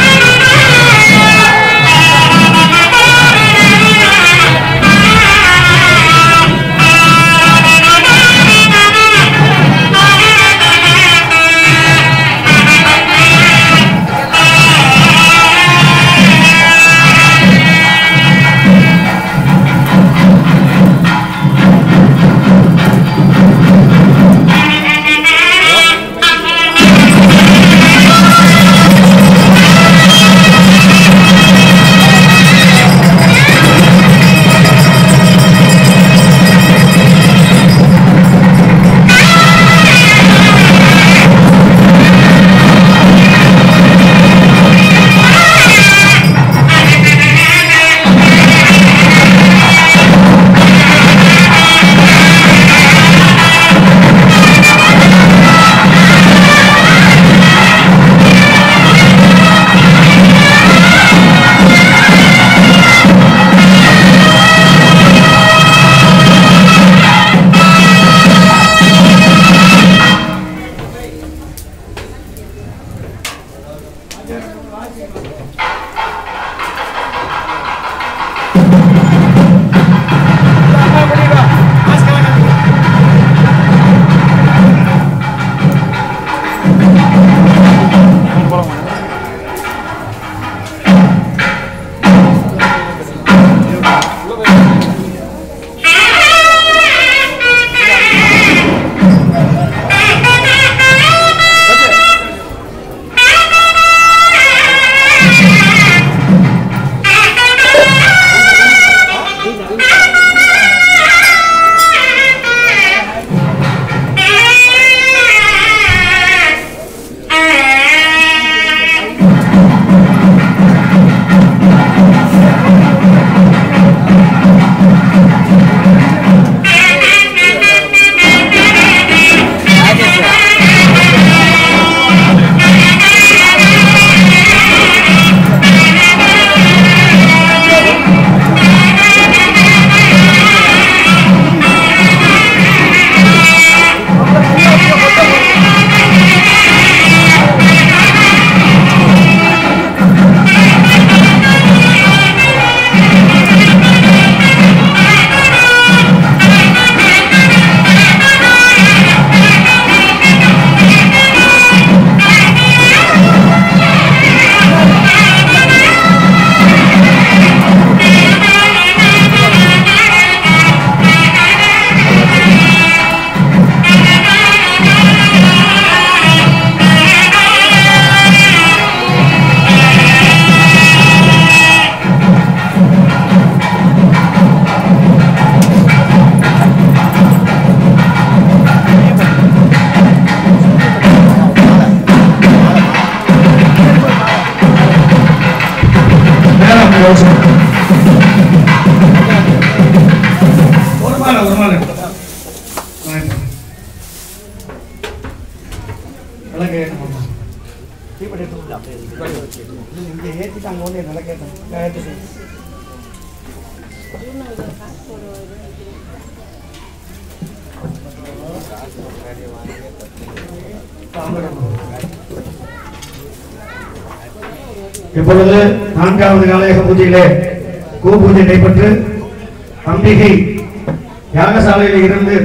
இப்பொழுது நான்காவது காலையக பூஜையிலே கூ பூஜை நடைபெற்று அம்பிகை யாகசாலையில் இருந்து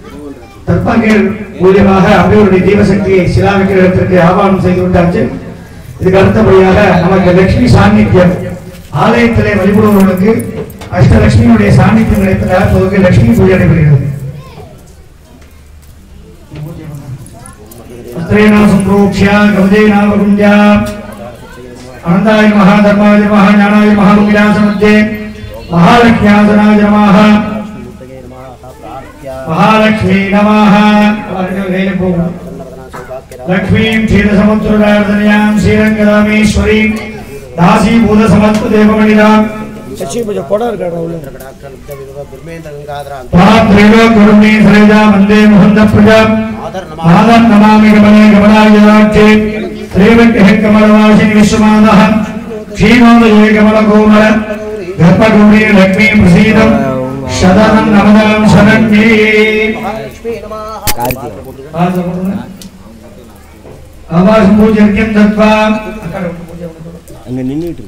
தற்பங்கேல் மூலியமாக அம்பிகையுடைய ஜீவசக்தியை சிலா விக்கிரகத்திற்கு ஆவானம் செய்து விட்டாச்சு. இதுக்கு அடுத்தபடியாக நமக்கு லட்சுமி சாநித்தியம் ஆலயத்திலே வழிபடுபவர்களுக்கு அஷ்டலட்சுமியுடைய சாநித்தியம் கிடைப்பதாக பொதுவாக லட்சுமி பூஜை நடைபெறுகிறது. अनंताय महाधर्माय महाज्ञानाय महाविलासमध्ये महालक्ष्म्यासनाय नमः महालक्ष्मी नमः लक्ष्मीं क्षीरसमुद्ररार्दन्यां श्रीरंगरामेश्वरीं दासीभूत समत्वदेवमणिरां शशिभुज कोडर गडौल त्रैलोक्यरुण्णी सरेजा वन्दे मुहुन्द प्रजा आदर नमामि गमने गमनाय राज्ये श्रीवैकुण्ठकमलवासिनि विश्वमानः क्षीणोदये कमलकोमल गर्भगौरी लक्ष्मी प्रसीदं शतनं नवदनं शरण्ये आवास पूजन्यं दत्वा அங்க நின்னுட்டு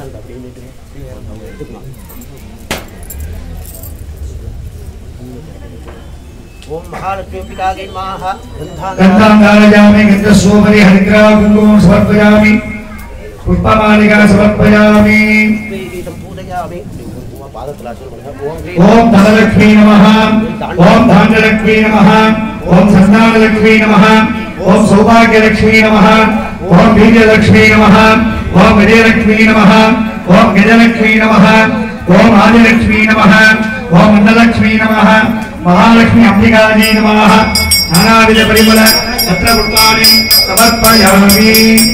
ओम महालक्ष्मी पितागे नमः गन्धांगालयामि गन्धस्वोपरि हरिद्रा कुङ्कुमं समर्पयामि पुष्पमालिका समर्पयामि ओम धनलक्ष्मी नमः ओम धान्यलक्ष्मी नमः ओम संतानलक्ष्मी नमः ओम सौभाग्यलक्ष्मी नमः ओम वीर्यलक्ष्मी नमः ओम विजयलक्ष्मी नमः ओम गजलक्ष्मी नमः ओम आदिलक्ष्मी नमः ओम अन्नलक्ष्मी नमः महालक्ष्मी अंबिकाजी नमः नानाविध परिमल पत्र पुष्पाणि समर्पयामि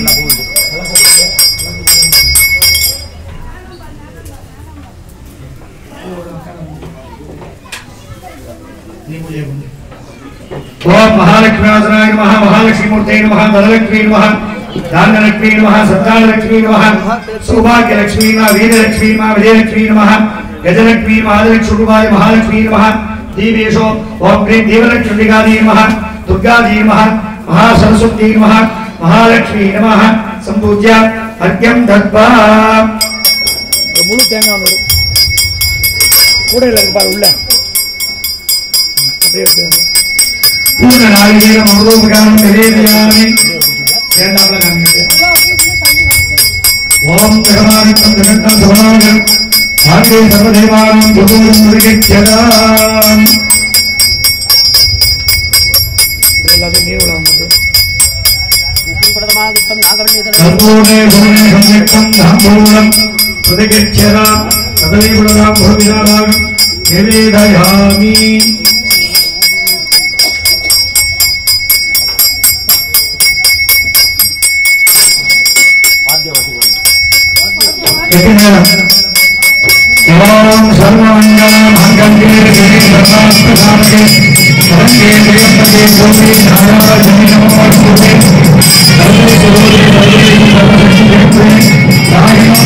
ओम महालक्ष्मी आसनाय नमः महालक्ष्मी मूर्तये नमः धनलक्ष्मी नमः धान्यलक्ष्मी नमः संतानलक्ष्मी नमः सौभाग्यलक्ष्मी नमः वीरलक्ष्मी नमः विजयलक्ष्मी नमः गजलक्ष्मी नमः आदिलक्ष्मी महालक्ष्मी नमः दीवेशो ओम क्रीं देवलक्ष्मीकादी नमः दुर्गाजी नमः महासरस्वती नमः महालक्ष्मी नमः संपूज्य अर्घ्यं दत्वा मुழு தேங்காய் ஒன்று கூடையில் இருக்கு பாரு உள்ள அப்படியே पूर्ण नारिकेलम अमृतोपकारं निवेदयामि सेनापला कामिके ओम जगन्नाथं जगन्नाथं समागम आगे सर्वदेवानां जगों मुरुगेच्छदाम எல்லாரும் நீர் விடாம उपरिपदमागतं नागवल्लीधर सर्वोने भुवने संयुक्तं धामूलं मुरुगेच्छदाम तदैवदां भूमिदानां निवेदयामि ओम सर्वमंगलम मंगले देवी सर्वास्पदाके शरण्ये देवपदे गोपी नारायणी नमोस्तुते सर्वे सर्वे सर्वे सर्वे नारायण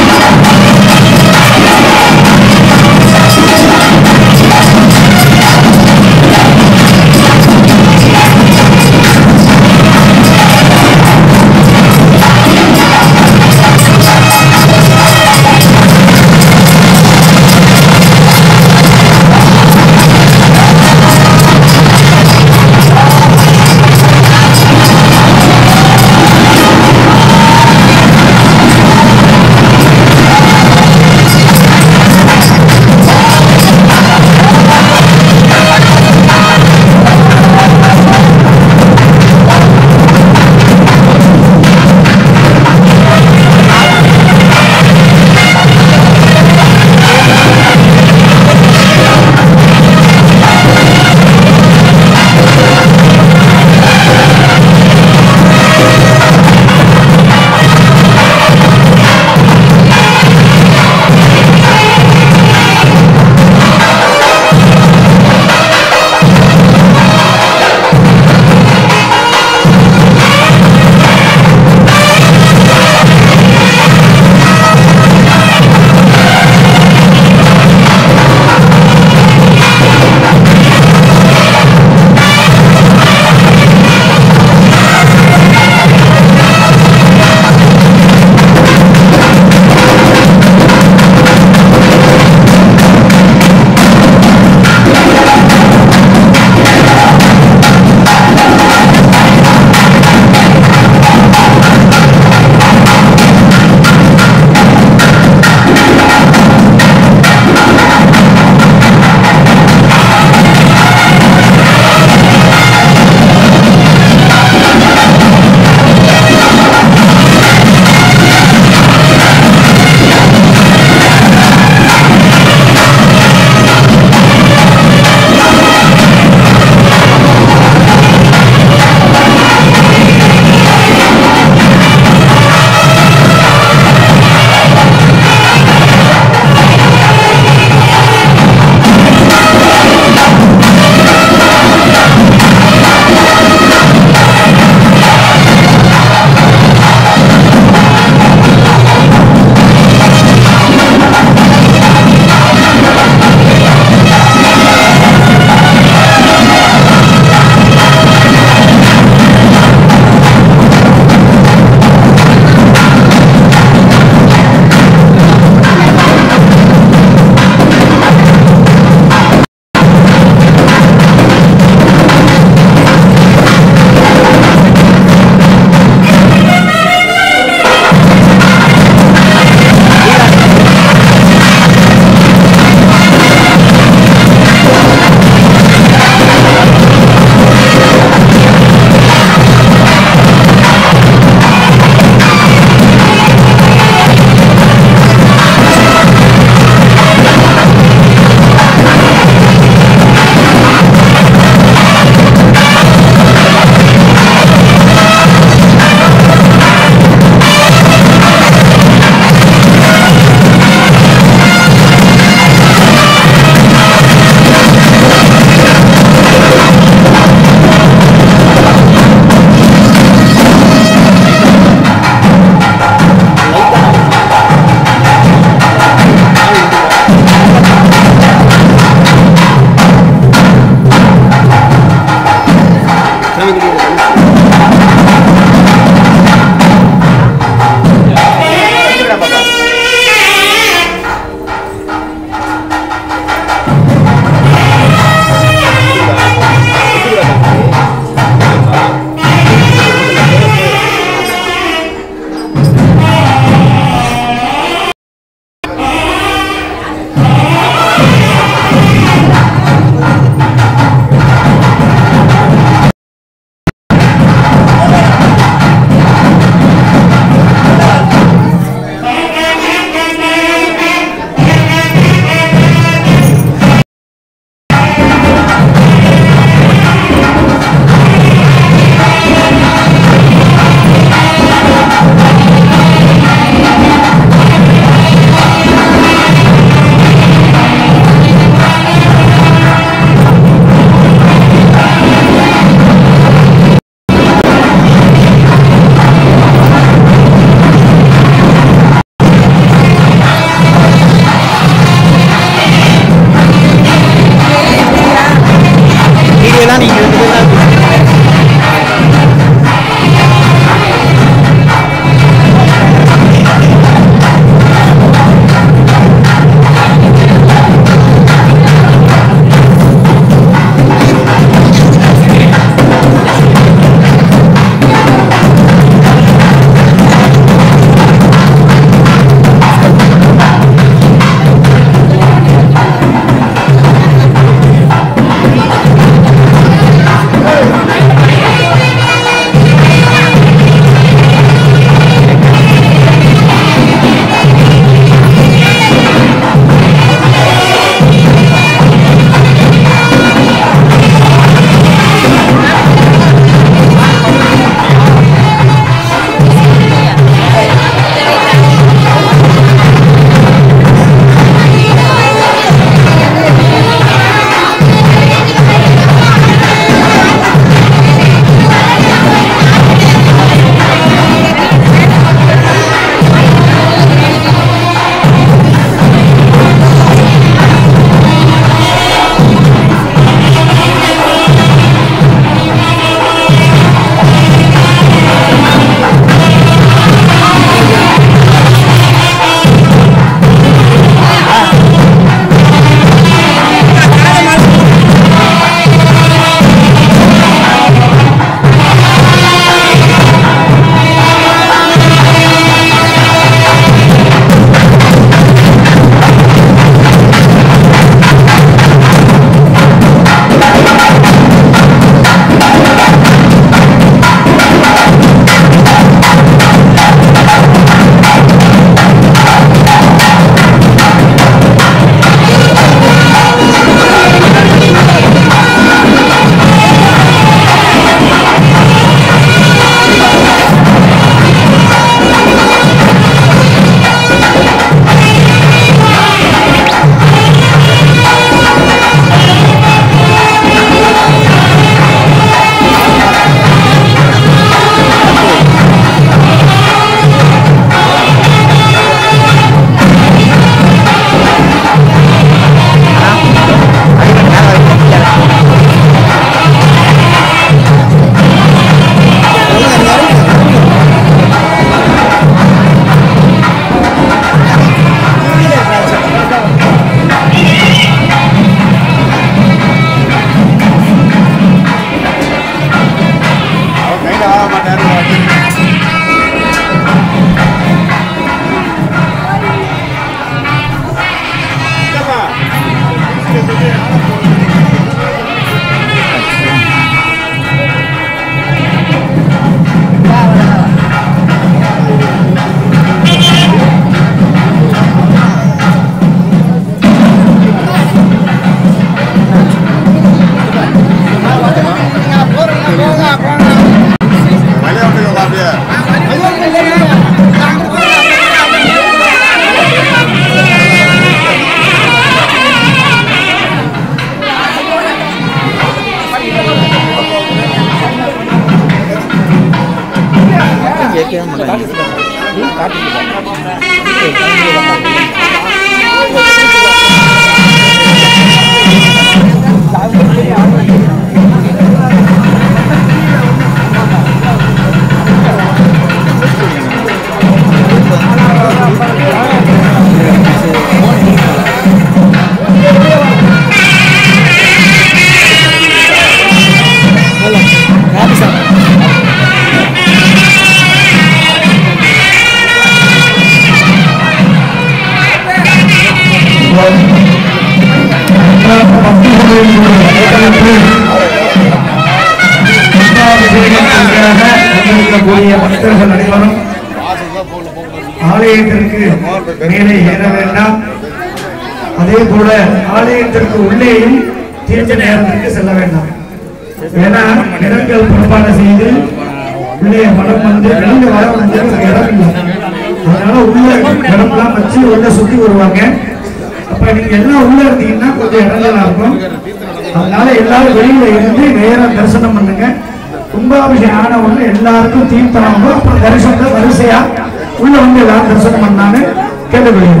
பக்தர்கள் அனைவரும் ஆலயத்திற்கு மேலே ஏற வேண்டாம். அதே போல ஆலயத்திற்கு உள்ளேயும் தீர்த்த நேரத்திற்கு செல்ல வேண்டாம். ஏன்னா இடங்கள் புறப்பாடு செய்து உள்ளே மனம் வந்து வெளியே வர வந்து இடம் இல்லை. அதனால உள்ள இடம்லாம் வச்சு உள்ள சுத்தி வருவாங்க. அப்ப நீங்க எல்லாம் உள்ள இருந்தீங்கன்னா கொஞ்சம் இடங்களா இருக்கும். அதனால எல்லாரும் வெளியில இருந்து நேரம் தரிசனம் பண்ணுங்க. கும்பாபிஷேகம் ஆன உடனே எல்லாருக்கும் தீர்த்தம் ஆகும். அப்புறம் தரிசனத்தை வரிசையா உள்ள வந்து எல்லாரும் தரிசனம் பண்ணான்னு கேட்டுக்கொள்கிறோம்.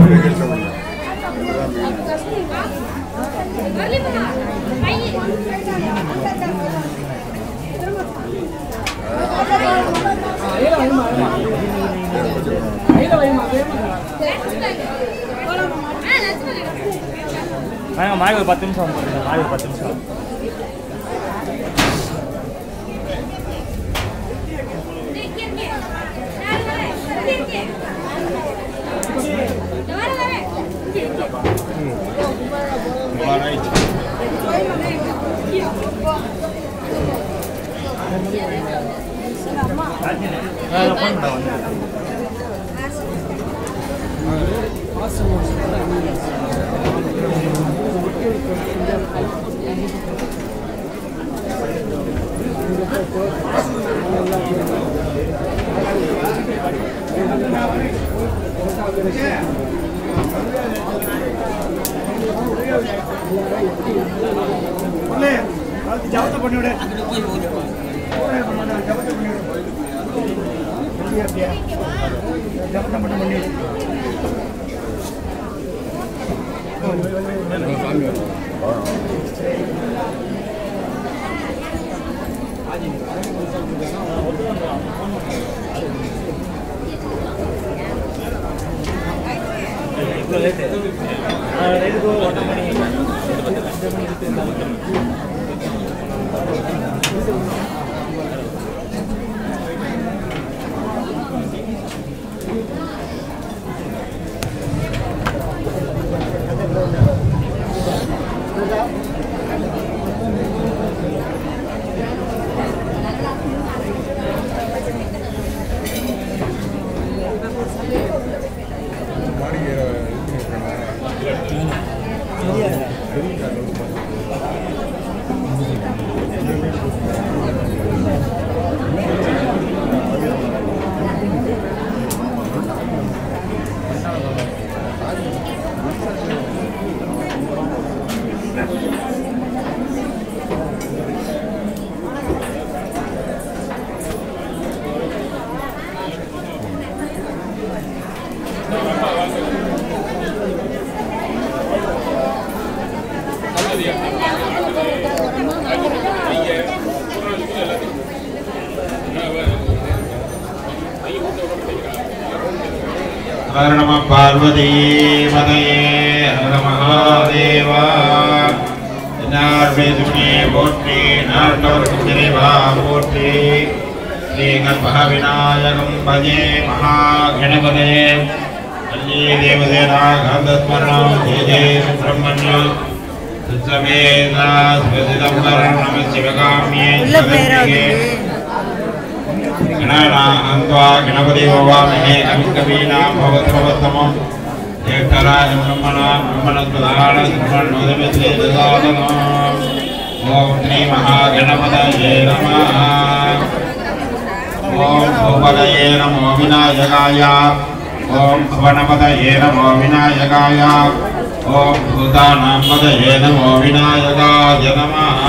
மாறி ஒரு பத்து நிமிஷம் மாறி ஒரு பத்து நிமிஷம் ஜபத்தை பண்ணிவிடு ஜபத்தை பண்ண பண்ணி हर नमः पार्वती पतये हर महादेवा नार्वेदुने पोट्टी नार्तवसुदेवा पोट्टी श्रीगणपविनायकं भजे महागणपते वल्ली देवसेना गन्धस्मरणं जय जय सुब्रह्मण्य समेता स्वसिदम्बरं नमः शिवकाम्ये जगद्गुरुवे गणानान्त्वा गणपति भवामहे कविकवीनां भवतमवत्तमं ज्येष्ठराजं ब्रह्मणां ब्रह्मणस्पदानं ब्रह्मणोदमित्रे ददातनम् ॐ श्री महागणपतये नमः ॐ भूपतये नमो विनायकाय ॐ भुवनपतये नमो विनायकाय ॐ भूतानां पतये नमो विनायकाय नमः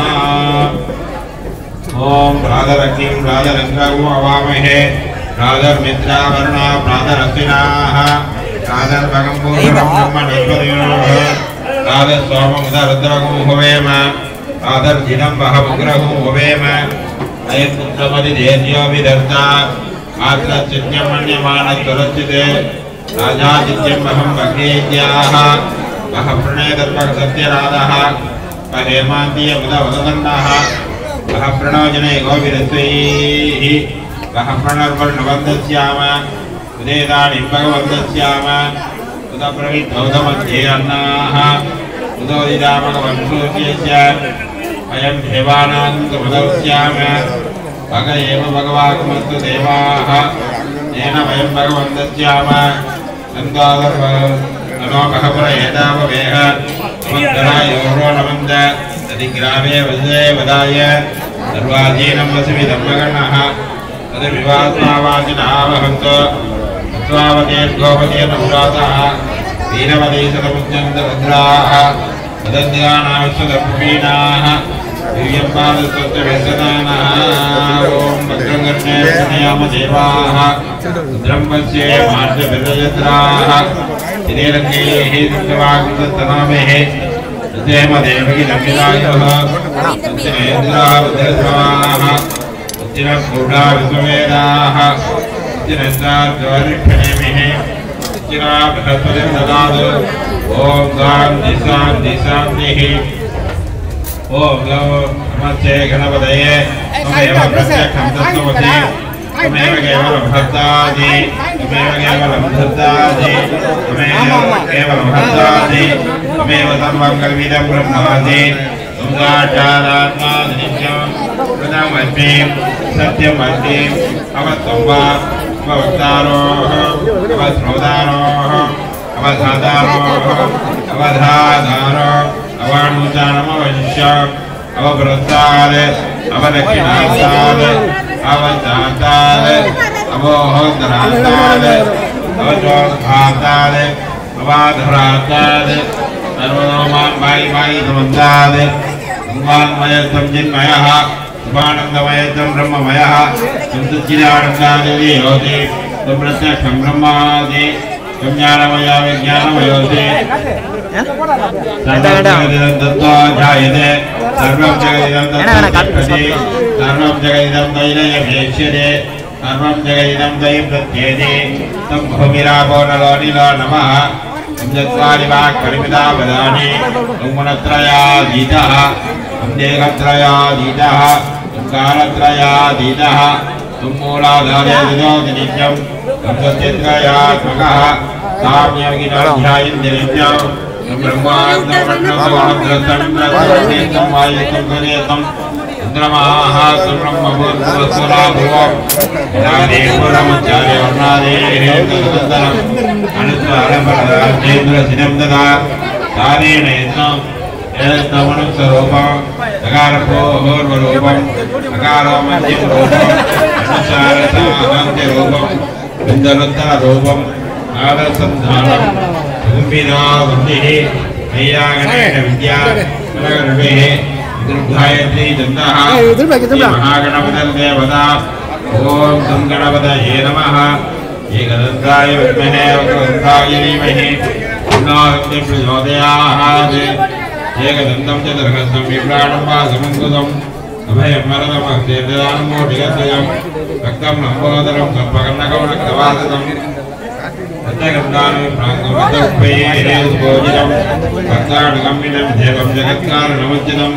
ओम राधरक्तिं राधरंगौ अवामहे राधर्मित्रावरुणा प्रातरस्तिनाः राधर्भगं पूर्णं ब्रह्मणस्पतिनोः राधस्वाममुदरुद्रगं भवेम राधर्जिनं वहमुग्रगं भवेम अयपुत्रमदिदेव्यो विदर्ता आत्रचित्यं मन्यमानस्वरचिते राजाचित्यं वहं भगेज्याः वह प्रणयदर्पसत्यराधः हेमान्तीयमुदवदन्दः वह प्रणोजने गोविरस्वैः वह प्रणर्वर्णवन्दस्याम उदेदानीं भगवन्दस्याम उदप्रविद्धौदमध्ये अन्नाः उदोदिदामगवन्सूर्यस्य अयं देवानान्तमदौस्याम भग एव भगवागमस्तु देवाः येन वयं भगवन्तस्याम नन्दादर्व नमो भगवरेदाववेह मद्गरायोरो नमन्द तदिग्रामे वज्रे वदाय सर्वाधीनं वसुविधर्मगणः तद्विवास्मावाचिनावहन्तु स्वावतेर्गोपतेर् पुरातः वीरवते सतमुच्चन्तभद्राः तदध्यानाविश्वदर्पीणाः दिव्यम्पादस्तुत्यवेसदानः ॐ भद्रं कर्णेर्पणयाम देवाः भद्रं पश्ये मार्जभिर्यजत्राः दिनेरङ्गैः दुर्गवाग्तनामेः तस्यैव देवकी दम्भिरायोः तस्येन्द्राः भद्रस्वाः तस्यैव पूर्णा विश्ववेदाः तस्यैन्द्रार्जवरिक्षणेमिः तस्यैव बृहस्पतिर्ददातु ॐ शान्ति शान्ति शान्तिः ओम नमस्ते गणपतये त्वमेव प्रत्यक्षं तत्त्वमसि त्वमेव केवलं भक्तासि त्वमेव केवलं भक्तासि त्वमेव केवलं भक्तासि त्वमेव सर्वं कल्पितं ब्रह्मासि त्वं साक्षादात्मासि नित्यं प्रथममस्मि सत्यमस्मि अवत्वं वा अवक्तारोः अवश्रोतारोः अवधातारोः अवधातारोः अवानुदानमवश्य अवप्रसाद अवदक्षिणासाद अवदाताद अवोहोदराताद अवजोद्धाताद अवाधराताद सर्वनामान् मायि मायि समन्ताद उन्मान्मयत्वं चिन्मयः उपानन्दमयत्वं ब्रह्ममयः संसच्चिदानन्दादिति योति त्वं प्रत्यक्षं ब्रह्मासि त्वं ज्ञानमयो विज्ञानमयोऽसि सर्वं जगदिदं तत्त्वा ध्यायते सर्वं जगदिदं तत्त्वति सर्वं जगदिदं तैलयमेष्यते सर्वं जगदिदं तयि प्रत्येति तं भूमिरापो नलो नीलो नमः तं चत्वारि वाक्परिमिता वदानि तं गुणत्रयाधीतः तं देहत्रयाधीतः तं कालत्रयाधीतः तं मूलाधारेति नित्यं तं सत्यत्रयात्मकः साम्यगिनाध्यायन्ति नित्यं ब्रह्माण्डं वायुतं गणेतं चन्द्रमाः ब्रह्मभूर्भुवस्वरा भुवं नादेवरमचार्यवर्णादेहेन्द्रसुन्दरम् अनुस्वारपरदार्जेन्द्रसिनं ददा तारेण यत्नं एतमनुस्वरूपम् अकारपोर्वरूपम् अकारो मध्यमरूपम् अनुसारसाहान्त्यरूपम् बिन्दरुत्तररूपम् आदसन्धानम् कुम्भिना वन्दिः मैयागणेन विद्या कलगरुडेः दुर्गायत्री चन्दः महागणपतिर्देवता ॐ तं गणपतये नमः एकदन्ताय विद्महे वक्रदन्ताय धीमहि तन्नो प्रचोदयात् एकदन्तं चतुर्हस्तं विभ्राणं वासमङ्कुशम् अभयं वरदमहस्तेर्ददानं मोटिगद्वयं रक्तं लम्बोदरं सर्पकर्णकमलकृतवाससं सत्यगन्धानं प्राङ्गमतोपयेरेसुभोजितं भक्तानुगम्यं देवं जगत्कारणमज्जितम्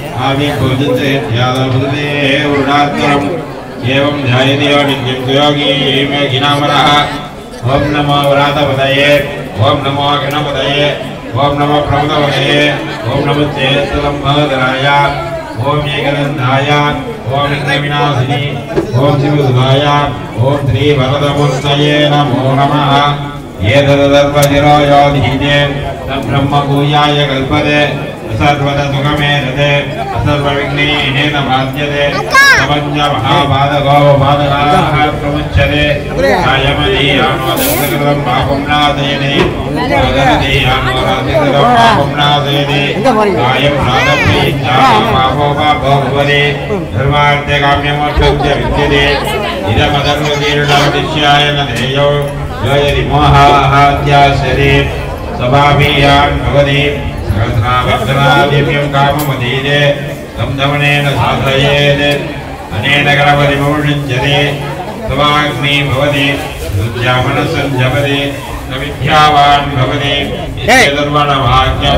आविर्भोजितयत्यादभुते वरुणात्तरम् एवं ध्यायति नित्यं सुयोगी मेघिनामरः ॐ नमो व्रातपतये ॐ नमो गणपतये ॐ नमो प्रमदपतये ॐ नमस्ते सुलम्भधराय ॐ एकदन्धाय ॐ विघ्नविनाशिनी ॐ शिवसुधाय ॐ श्रीवरदमूर्तये नमो नमः एतदर्पशिरो योधीते तद्ब्रह्मभूयाय कल्पते सर्वदसुखमेधते सर्वविघ्नेन बाध्यते प्रपञ्च महापादको पादकाः प्रमुच्यते कायमदीयानो दशकृतं पापं नाशयति वदनदीयानो रातिकृतं पापं नाशयति कायं नादप्रीत्याः पापो पापो भवति धर्मार्थकाम्यमोक्षं च विद्यते इदमधर्मकीर्णोद्दिश्याय न धेयो यो यदि मोहाद्यास्यति सभाभीयान् भवति सहस्रावर्धनादिव्यं काममधीते तं दमनेन साधयेत् अनेन गणपतिमुञ्चते तवाग्नि भवति रुद्यामनसञ्जपति न विद्यावान् भवति सर्वणभाग्यं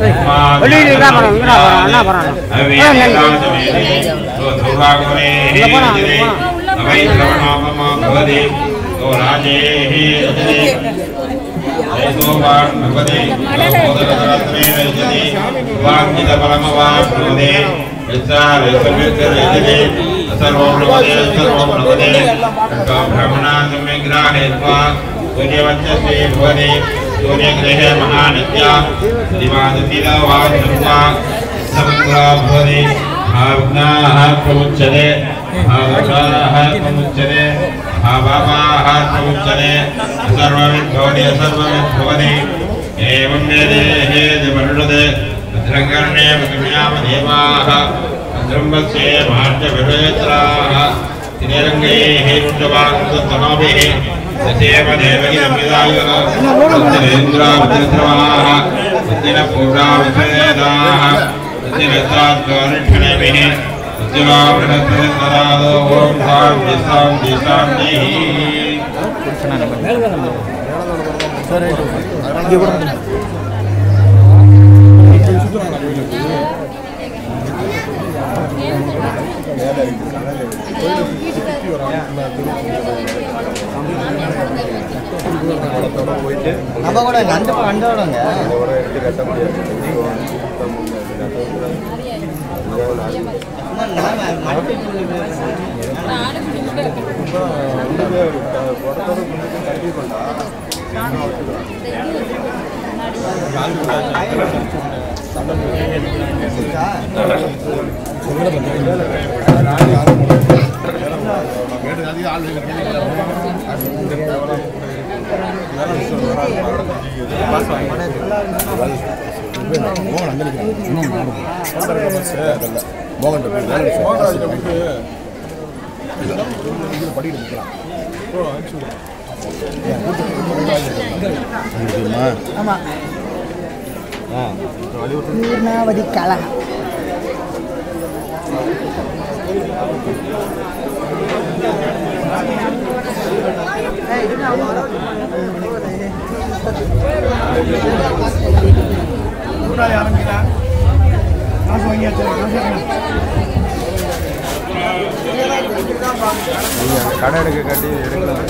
भवति तो राजेः सोवान् भवति मोदकरत्ने रजते वांगित परमवाप्नोदे यस्यार यस्मिर्जयते सर्वं नवदे सर्वं नवदे ब्रह्मणां विग्रहेत्वा सूर्यवच्चसे भवने सूर्यग्रहे महानित्या दिवादितिलवासंवा समग्रा भवने भावनाः प्रमुच्यते भावनाः प्रमुच्यते भावाः प्रमुच्यते सर्वविद्भवने सर्वविद्भवने एवं वेदेहे देवरुदे भद्रकर्णे भद्रम्याम देवाः भद्रम्बस्य मार्जविवेत्राः तिरङ्गैः रुद्रवाङ्गतनोभिः ससेव देवगिरमिदायुः भद्रेन्द्रा भद्रद्रवाः भद्रपूर्णा भद्रवेदाः भद्ररथात्कर्षणभिः भद्रवामृतरादो ॐ शान्ति शान्ति शान्तिः நம்ம கூட கண்டு கண்டோடங்க பூர்ணாவதி கலா கடை எடுக்க கட்டி எடுக்கலாம்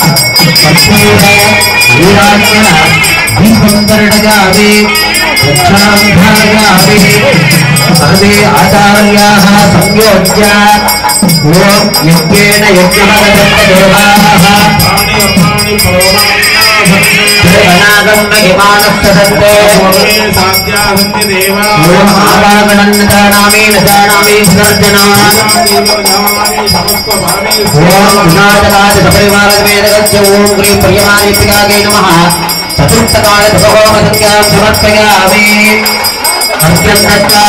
दीपं सर्वे आचार्याः संयोज्य ओम यज्ञेन यज्ञमदत्तदेवाः देवनागं महिमानस्तदन्ते ओम आवागणन्नतानामि नतानामि विसर्जनान् ओम विनाशकाय सपरिवारमेदगस्य ओम ग्रीं प्रियमानित्यागे नमः चतुर्थकाल भगवमसंख्यां समर्पयामि अर्घ्यं दत्त्वा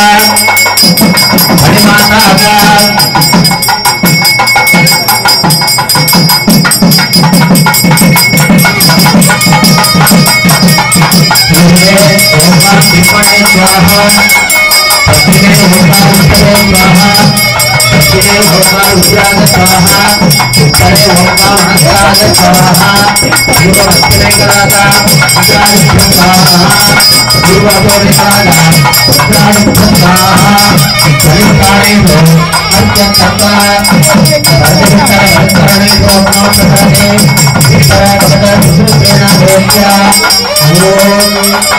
हरिमाताः विपणे स्वाहा पश्चिमे होता उत्तरे स्वाहा दक्षिणे होता रुद्राज स्वाहा उत्तरे होता महाराज स्वाहा पूर्व पश्चिमे कराता उत्तरादित्य स्वाहा पूर्व अपोनिकाला उत्तरादित्य स्वाहा परिष्कारे हो अत्यंतता सर्वोत्तर परिष्कारणे को अपनो प्रसादे उत्तर भगत विष्णुसेना देव्या ओम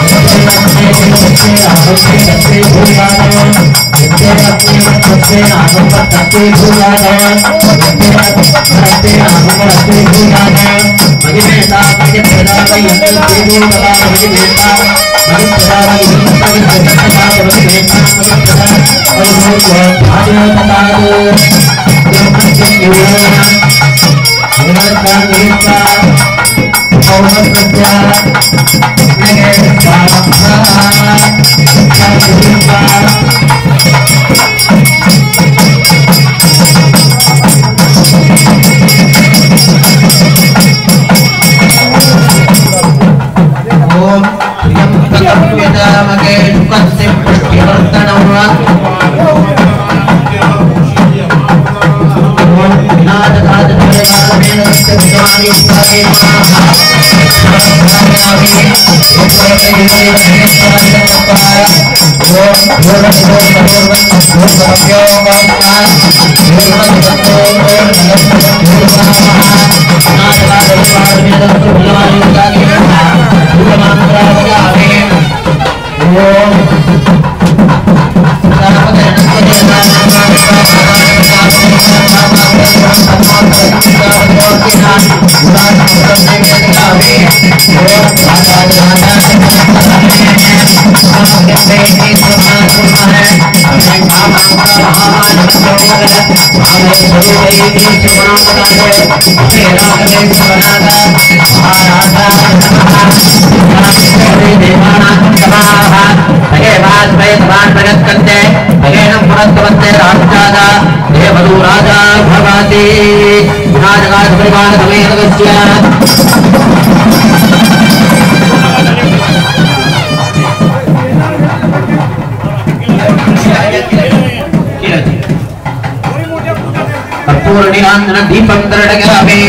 पूर्णिमांधन दीपं दर्डयामि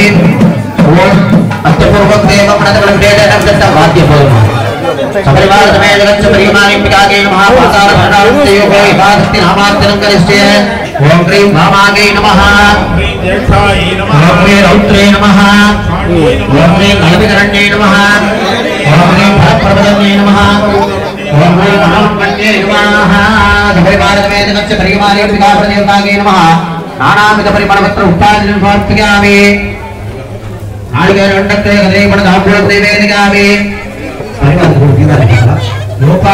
ओम अत्यपूर्वक देव प्रणतकलपेटनं दत्त वाद्यपूर्व सपरिवार समेत गच्छ परिमाणि पितागे नमः पाताल भरणांते योगे इबादति नामार्चनं करिष्ये ओम क्रीं भामागे नमः ओम क्रीं रौद्रे नमः ओम क्रीं कलविकरण्ये नमः ओम क्रीं भरप्रभदन्ये नमः ओम क्रीं महामन्ये नमः सपरिवार समेत गच्छ परिमाणि पितागे नमः नानाविध परिमलपत्र उत्पादनं समर्पयामि नारिकेल अंडक्ते गदेपण दाभ्यो निवेदयामि लोपा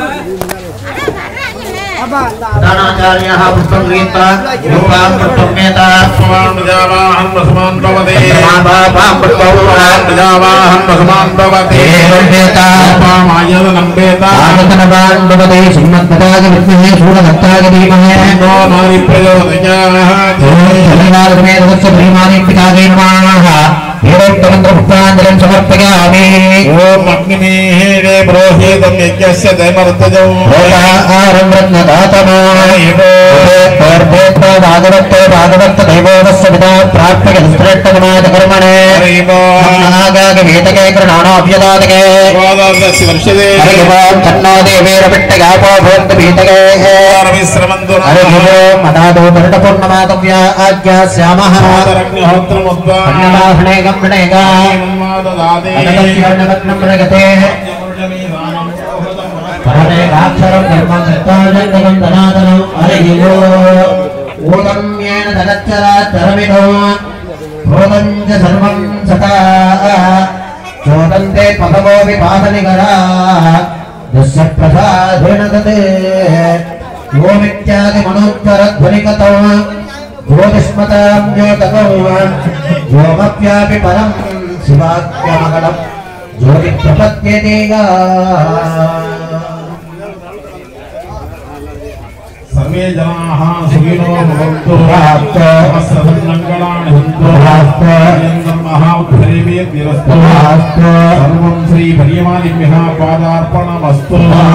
दानाचार्यः पुष्पं गृहीत्वा लोपां पुष्पं मेता स्वामिजावाहं वसमान् भवते महाभावां पुष्पं जावाहं वसमान् भवते मेता पामायनं मेता आगतनवान् भवते श्रीमद्भदाय विद्महे सूरदत्ताय धीमहि नो नारि प्रचोदयात् धन्यवादमेतस्य प्रीमानि पितागे नमः एवोक्तमन्त्र पुष्पाञ्जलिं समर्पयामि ओम अग्निमेहे प्रोहितं यज्ञस्य दैमर्तजौ ओम रत्नदातमो पर्वेत्तो भागवतो भागवत दैवोऽस्य विदा प्राप्य श्रेष्ठगुणाय कर्मणे नागागे वेदके कृणानोऽभ्यदातके गोदादस्य वर्षदे हरि ओम तन्नो देवीरपिट्टगापो भवन्तु भीतके विश्रमन्तु हरि ओम मदादो दृढपूर्णमातव्या आज्ञास्यामः अग्निहोत्रमुद्वा अन्नदाहणे गम्भणेगा ददाते अनगस्य अन्नवत्नं प्रगते परमेकाक्षरं धर्मं सत्ताजन्यं धनादनं हरियो ऊदम्येन तदक्षराचरमिदो भूतं च सर्वं सता चोदन्ते पदवो विपादनिकरा दस्य प्रसादेन तते ओमित्यादि मनोत्तरध्वनिकतो ज्योतिष्मतां ज्योतको व्योमव्यापि परं शिवाख्यमगलं ज्योतिप्रपद्यतेगा सर्वे जनाः सुखिनो भवन्तु सर्वमङ्गलानि सन्तु महाउद्धरेवेद्यस्तु सर्वं श्री भर्यमादिभ्यः पादार्पणमस्तु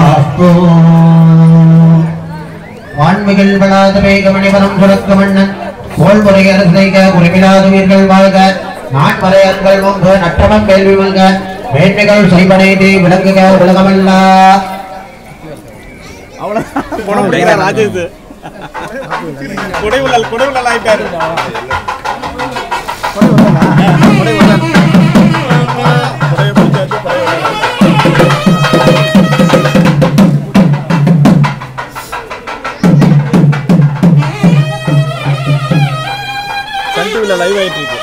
வான்மிகள் வளாத மேகமணிவனம் சுரக்கமண்ணன் கோல் முறையரசைக குறிப்பிடாதுவீர்கள் வாழ்க நான் மலையன்கள் முன்பு நற்றமம் கேள்வி மல்க மேன்மைகள் செய்வனைதி விளங்குக உலகமல்லா ராஜேஷ் குடைவுள்ளல் குடைவுள்ளல் ஆயிட்டாரு லைவ் ஆயிட்டு இருக்கு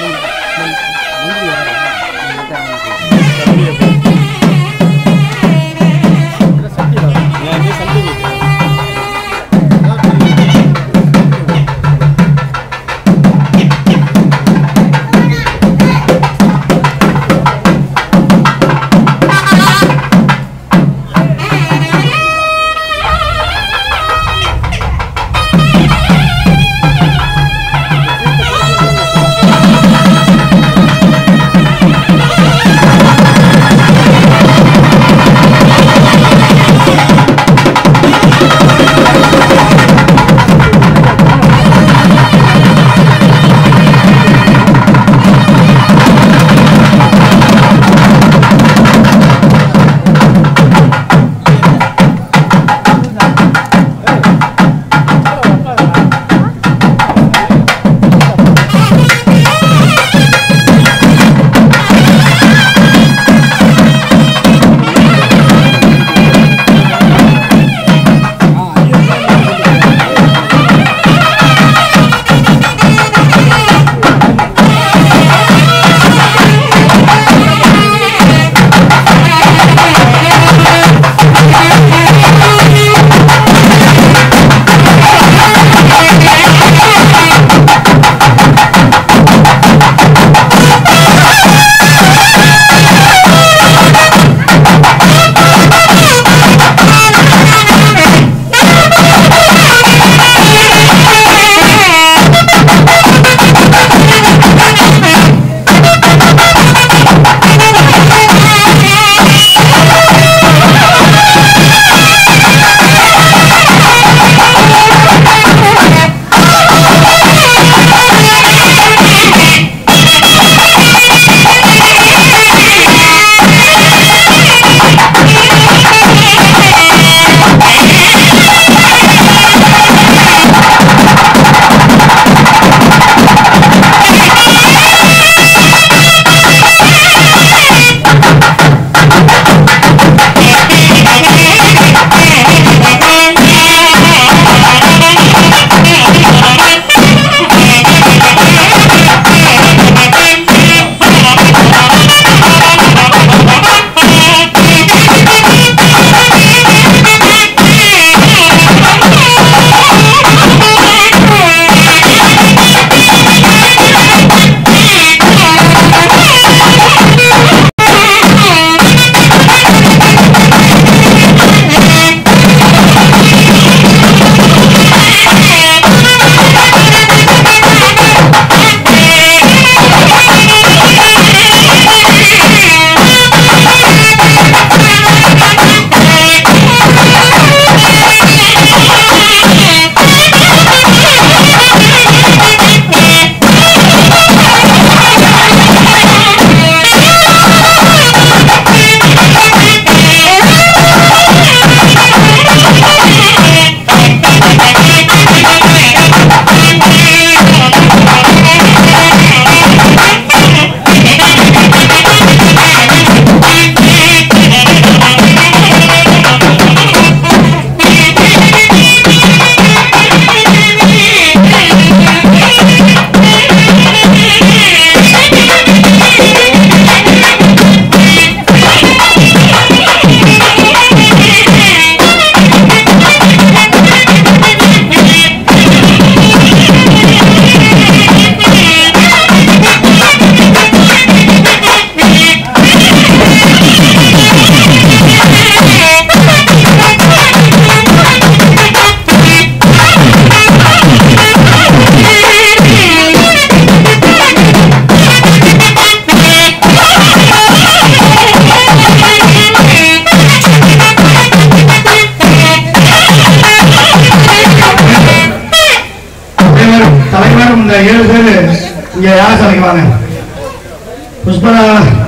ஏழு பேர் இங்க யார் சமைக்குவாங்க? புஷ்பரா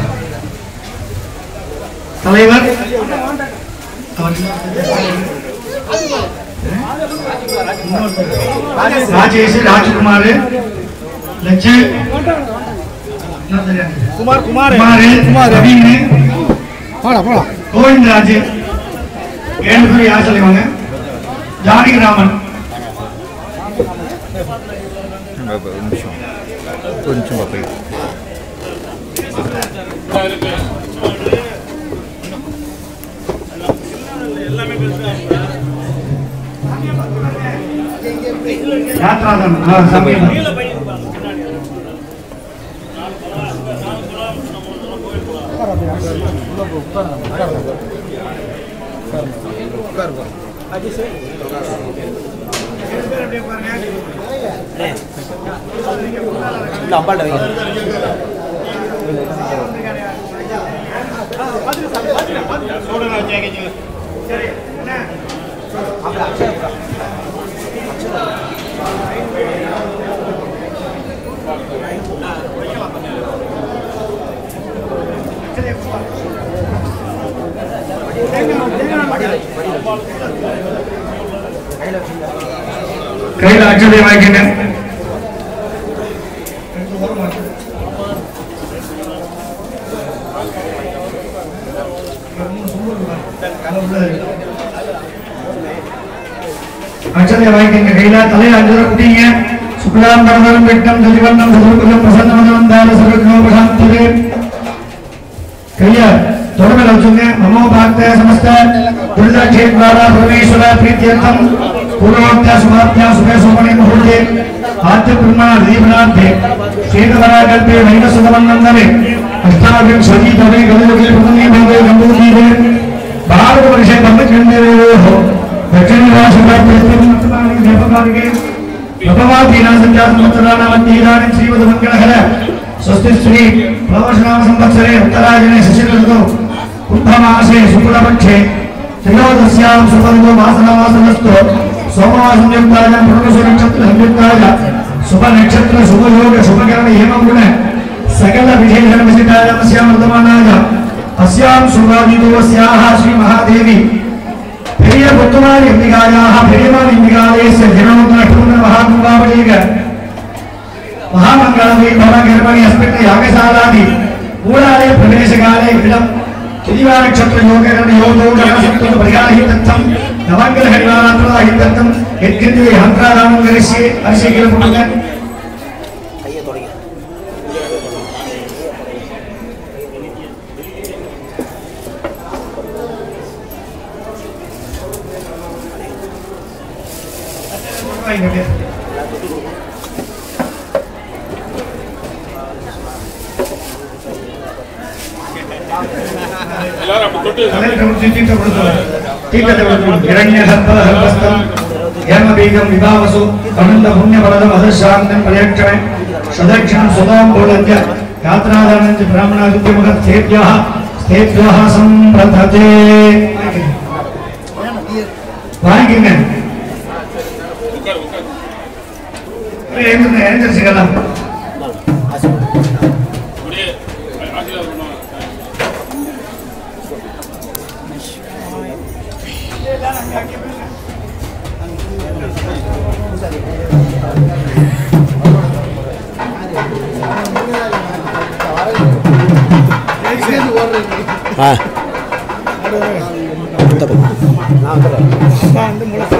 தலைவர் ராஜேஷ், ராஜ்குமார், லட்சு, குமார் குமார் ரவீன், கோவிந்தராஜ், ஏழு பேர் யார் சொல்லுவாங்க? ஜானகிராமன். ஒரு நிமிஷம் ஒரு நிமிஷம் பாப்பா. யாத்ராதன் சமயம் அம்பாட்ட வைங்க. கையில் அச்சதை வாங்கிட்டேன். அச்சதை வாங்கிக்கங்க. கையில தலையை அஞ்சு குட்டிங்க. சுக்லாம் பரதம் வெட்டம் தலிவண்ணம் சதுர்புஜம் பிரசன்னமதம் தார சர்வஜோபசாந்தரே. கைய தொடர்பில் வச்சுங்க. நமோ பாக்த சமஸ்த புருஷேத்வாரா பரமேஸ்வர பிரீத்தியர்த்தம் பூர்வோக்த சுமாப்தியா சுபே சோமணி முகூர்த்தே ஆத்ய பிரம்மா தீபனார்த்தே ஸ்ரீதவராகல்பே வைவசுதவன்னந்தரே அஷ்டாவிம் சஜீதவே கதுவகே பிரதமே பவே கம்பூதீரே பாரத வருஷே பந்தகண்டேவோஹோ தட்சிணவாசுபாத்யம் மத்தமானி தேவகாரிகே பிரபவாதீனா சஞ்சாசமத்தராணவத்தீராணி ஸ்ரீவத மங்களஹர स्वस्ति श्री प्लवशनाम संवत्सरे उत्तरायणे शशिऋतौ कुम्भमासे शुक्लपक्षे त्रयोदश्यां सुपर्णो मासनवासनस्तु सोमवासंयुक्ताय पूर्णसुनक्षत्र संयुक्ताय शुभनक्षत्र शुभयोग शुभकरण हेमगुण सकल विशेषण विशिष्टाय अस्यां वर्तमानाय अस्यां शुभादितोस्याः श्री महादेवी பெரிய புத்துமாரி அம்பிகாயாः பெரியமாரி அம்பிகாலயस्य ஜனோத்தர महाकुम्भावलीग महामंगलमयी भवगर्भणि अस्मिन् यागशालादि मूलालय प्रवेशकाले इदं चिदिवा नक्षत्र योगकरण योगो नवसप्तम परिगाहि तत्तं नवग्रह निवारात्मदाहि तत्तं यत्किंतु हंत्रारामं गरिष्ये अर्षिकिल पुण्यं கையை தொடங்க. विभावसु अनंत पुण्य बलदम अदशांतं पर्यक्षणे सदक्षिणं सुदां बोलञ्च यात्रादानञ्च ब्राह्मणादित्यमगत स्थेभ्यः स्थेभ्यः संप्रतते वांगिने ಏನು ಏನು ಸಿಗಲ್ಲ ஆ நான் வந்து முளை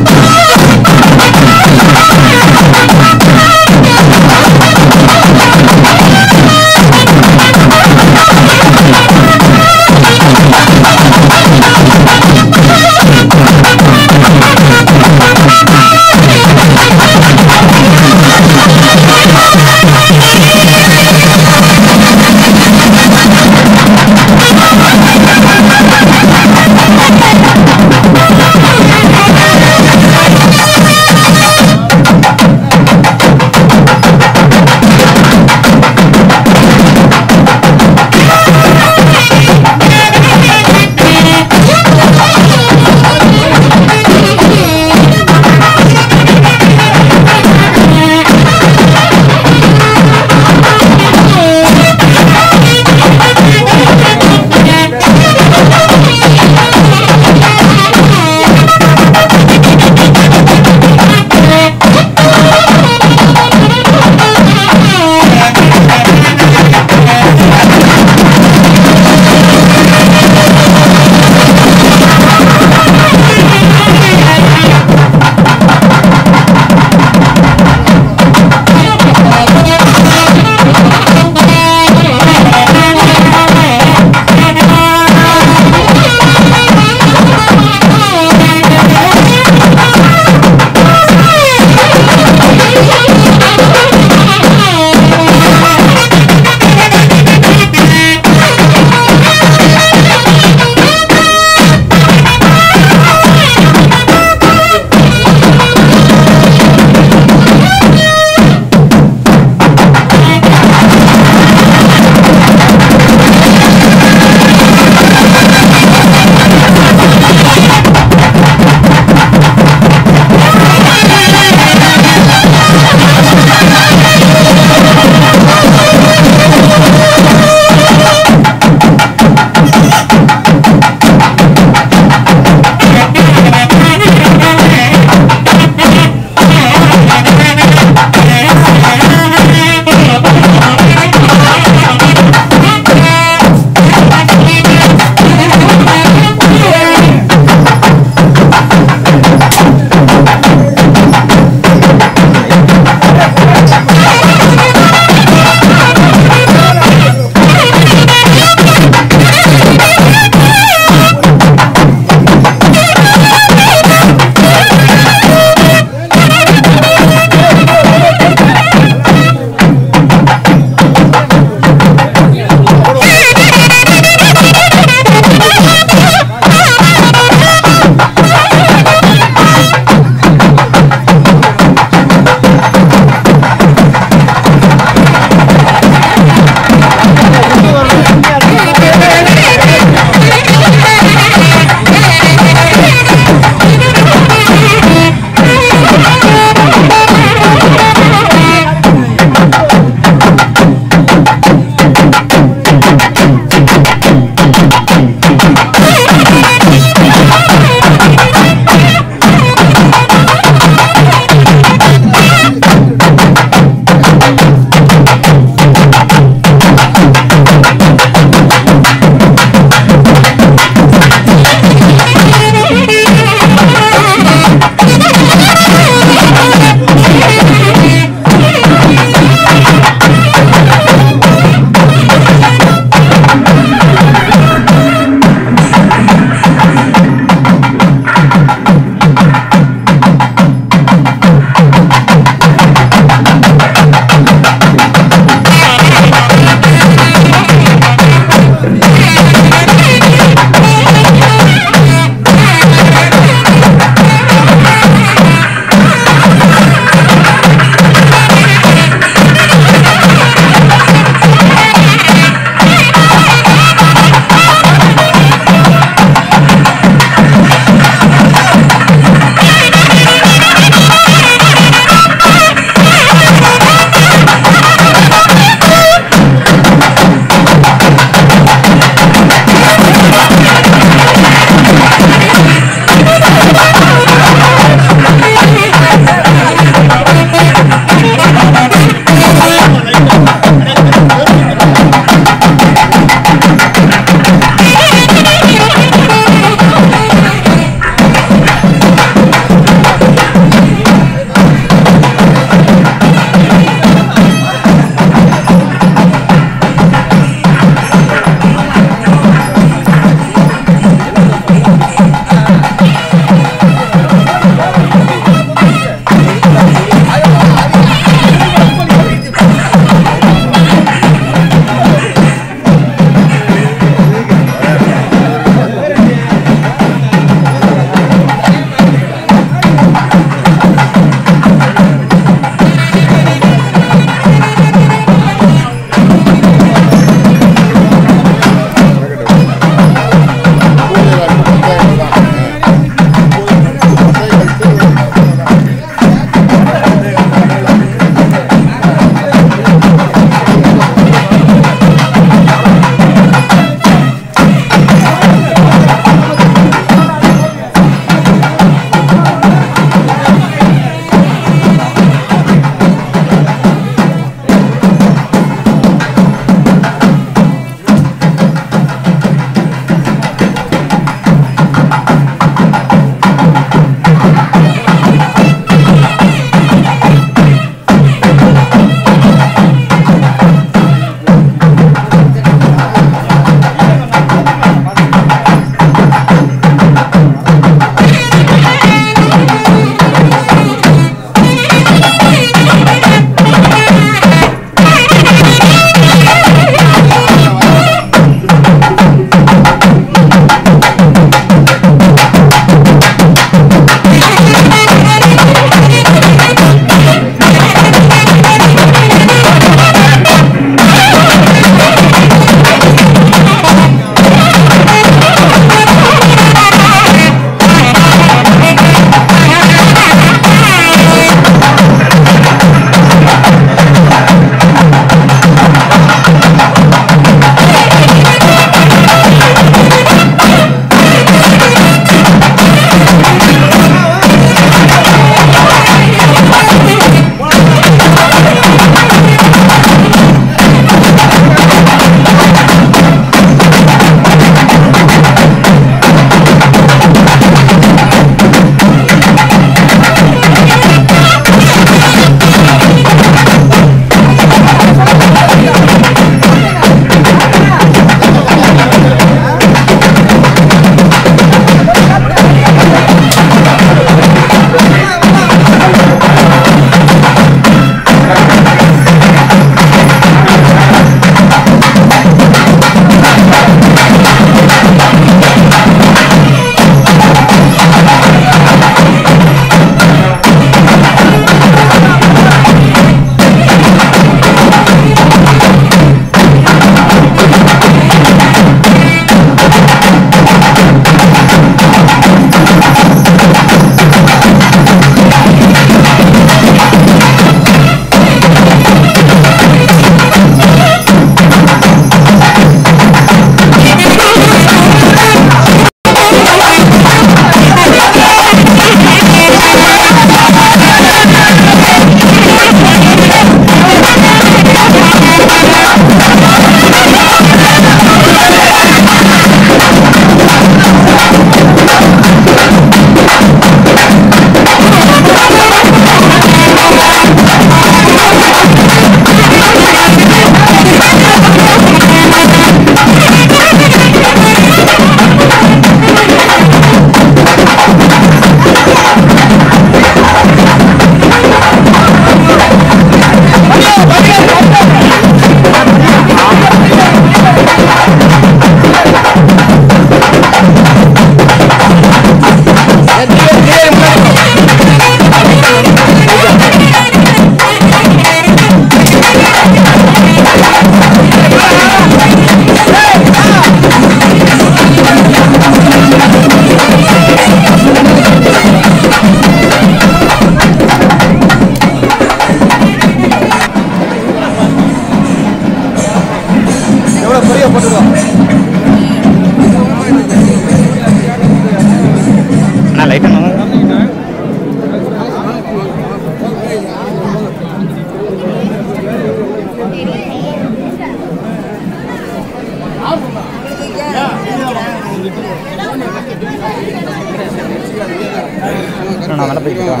நான் மேலே போய்க்கிட்டேன்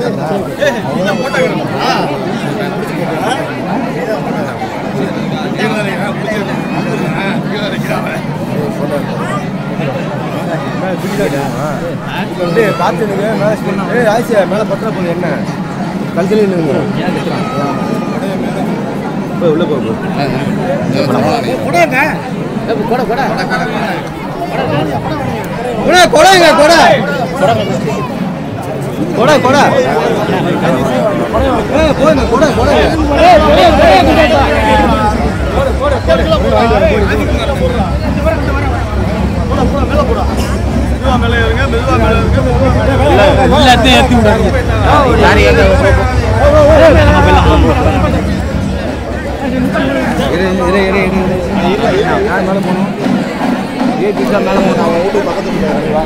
பார்த்துங்க மேலே ஆயிடுச்சு மேலே பத்திர போகுது என்ன கல்கலி போய் உள்ள போகும் கொடை கொடை கொடைங்க கொடை கொடை கொடை போடுங்க கொடை கொடை எல்லாத்தையும் ஏற்றி விடாங்க மேலே போகணும் மேலே போனோம் வீட்டு பக்கத்துல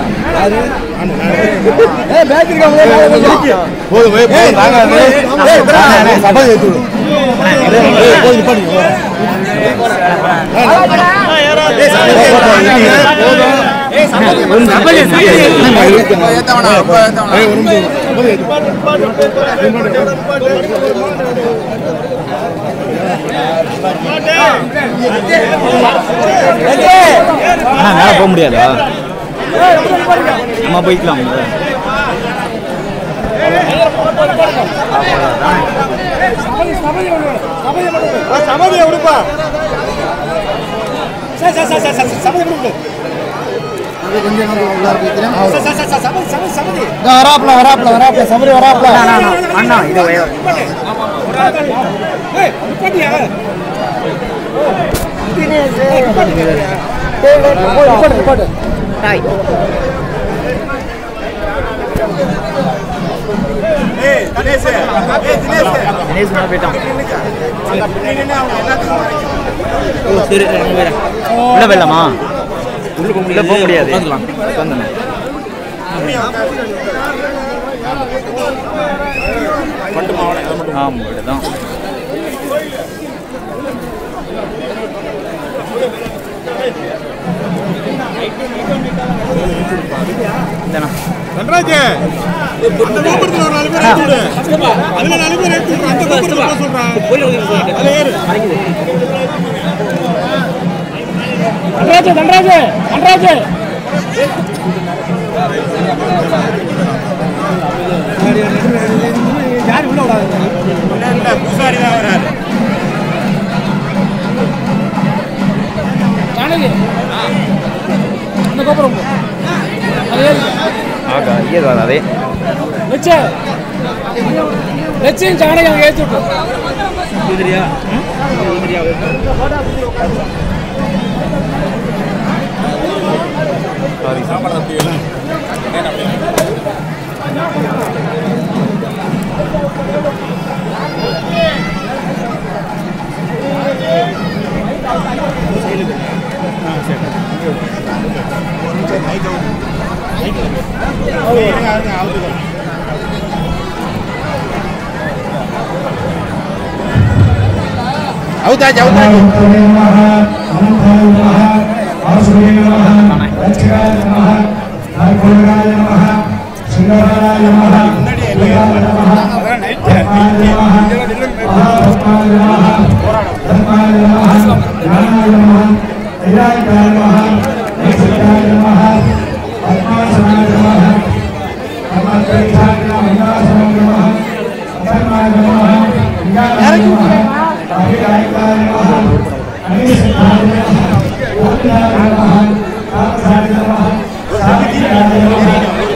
சபை ஏற்றி விடும் மேலே போக முடியாதா நம்ம போய்க்கலாம் சமதியை விடுப்பா வராப்ல வராப்ல வராப்ல சபரி வராப்ல அண்ணா இது உள்ள போயிடலாமா உள்ள போக முடியாது ஆமாம் தான் யாரு உள்ள விடாது பூசாரி தான் வராரு அந்த கோபுரம் ஆகா ஏதோ அதே வெச்சே வெச்சேன் ஜானகி அங்க ஏத்தி விட்டு இதுரியா இதுரியா சாரி சாப்பாடு அப்படியே అవుతా అవుతా Terima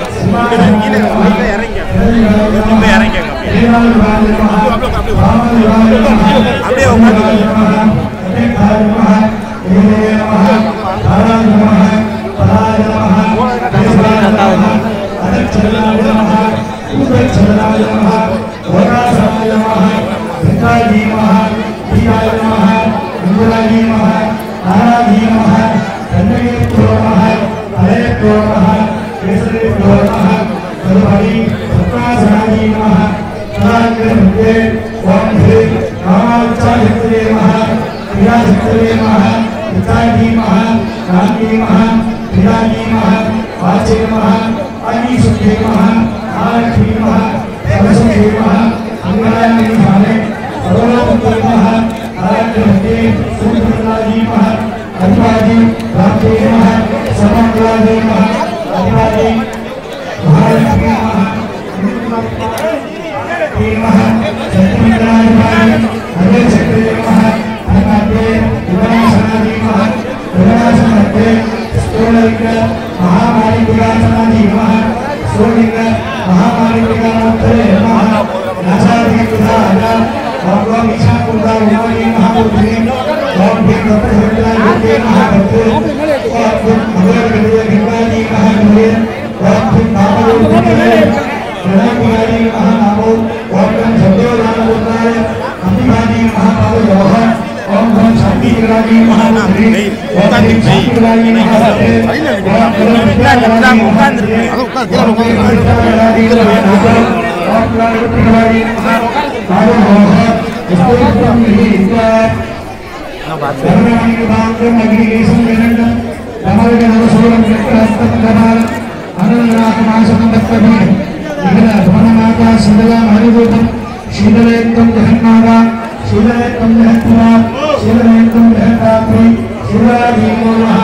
Shiva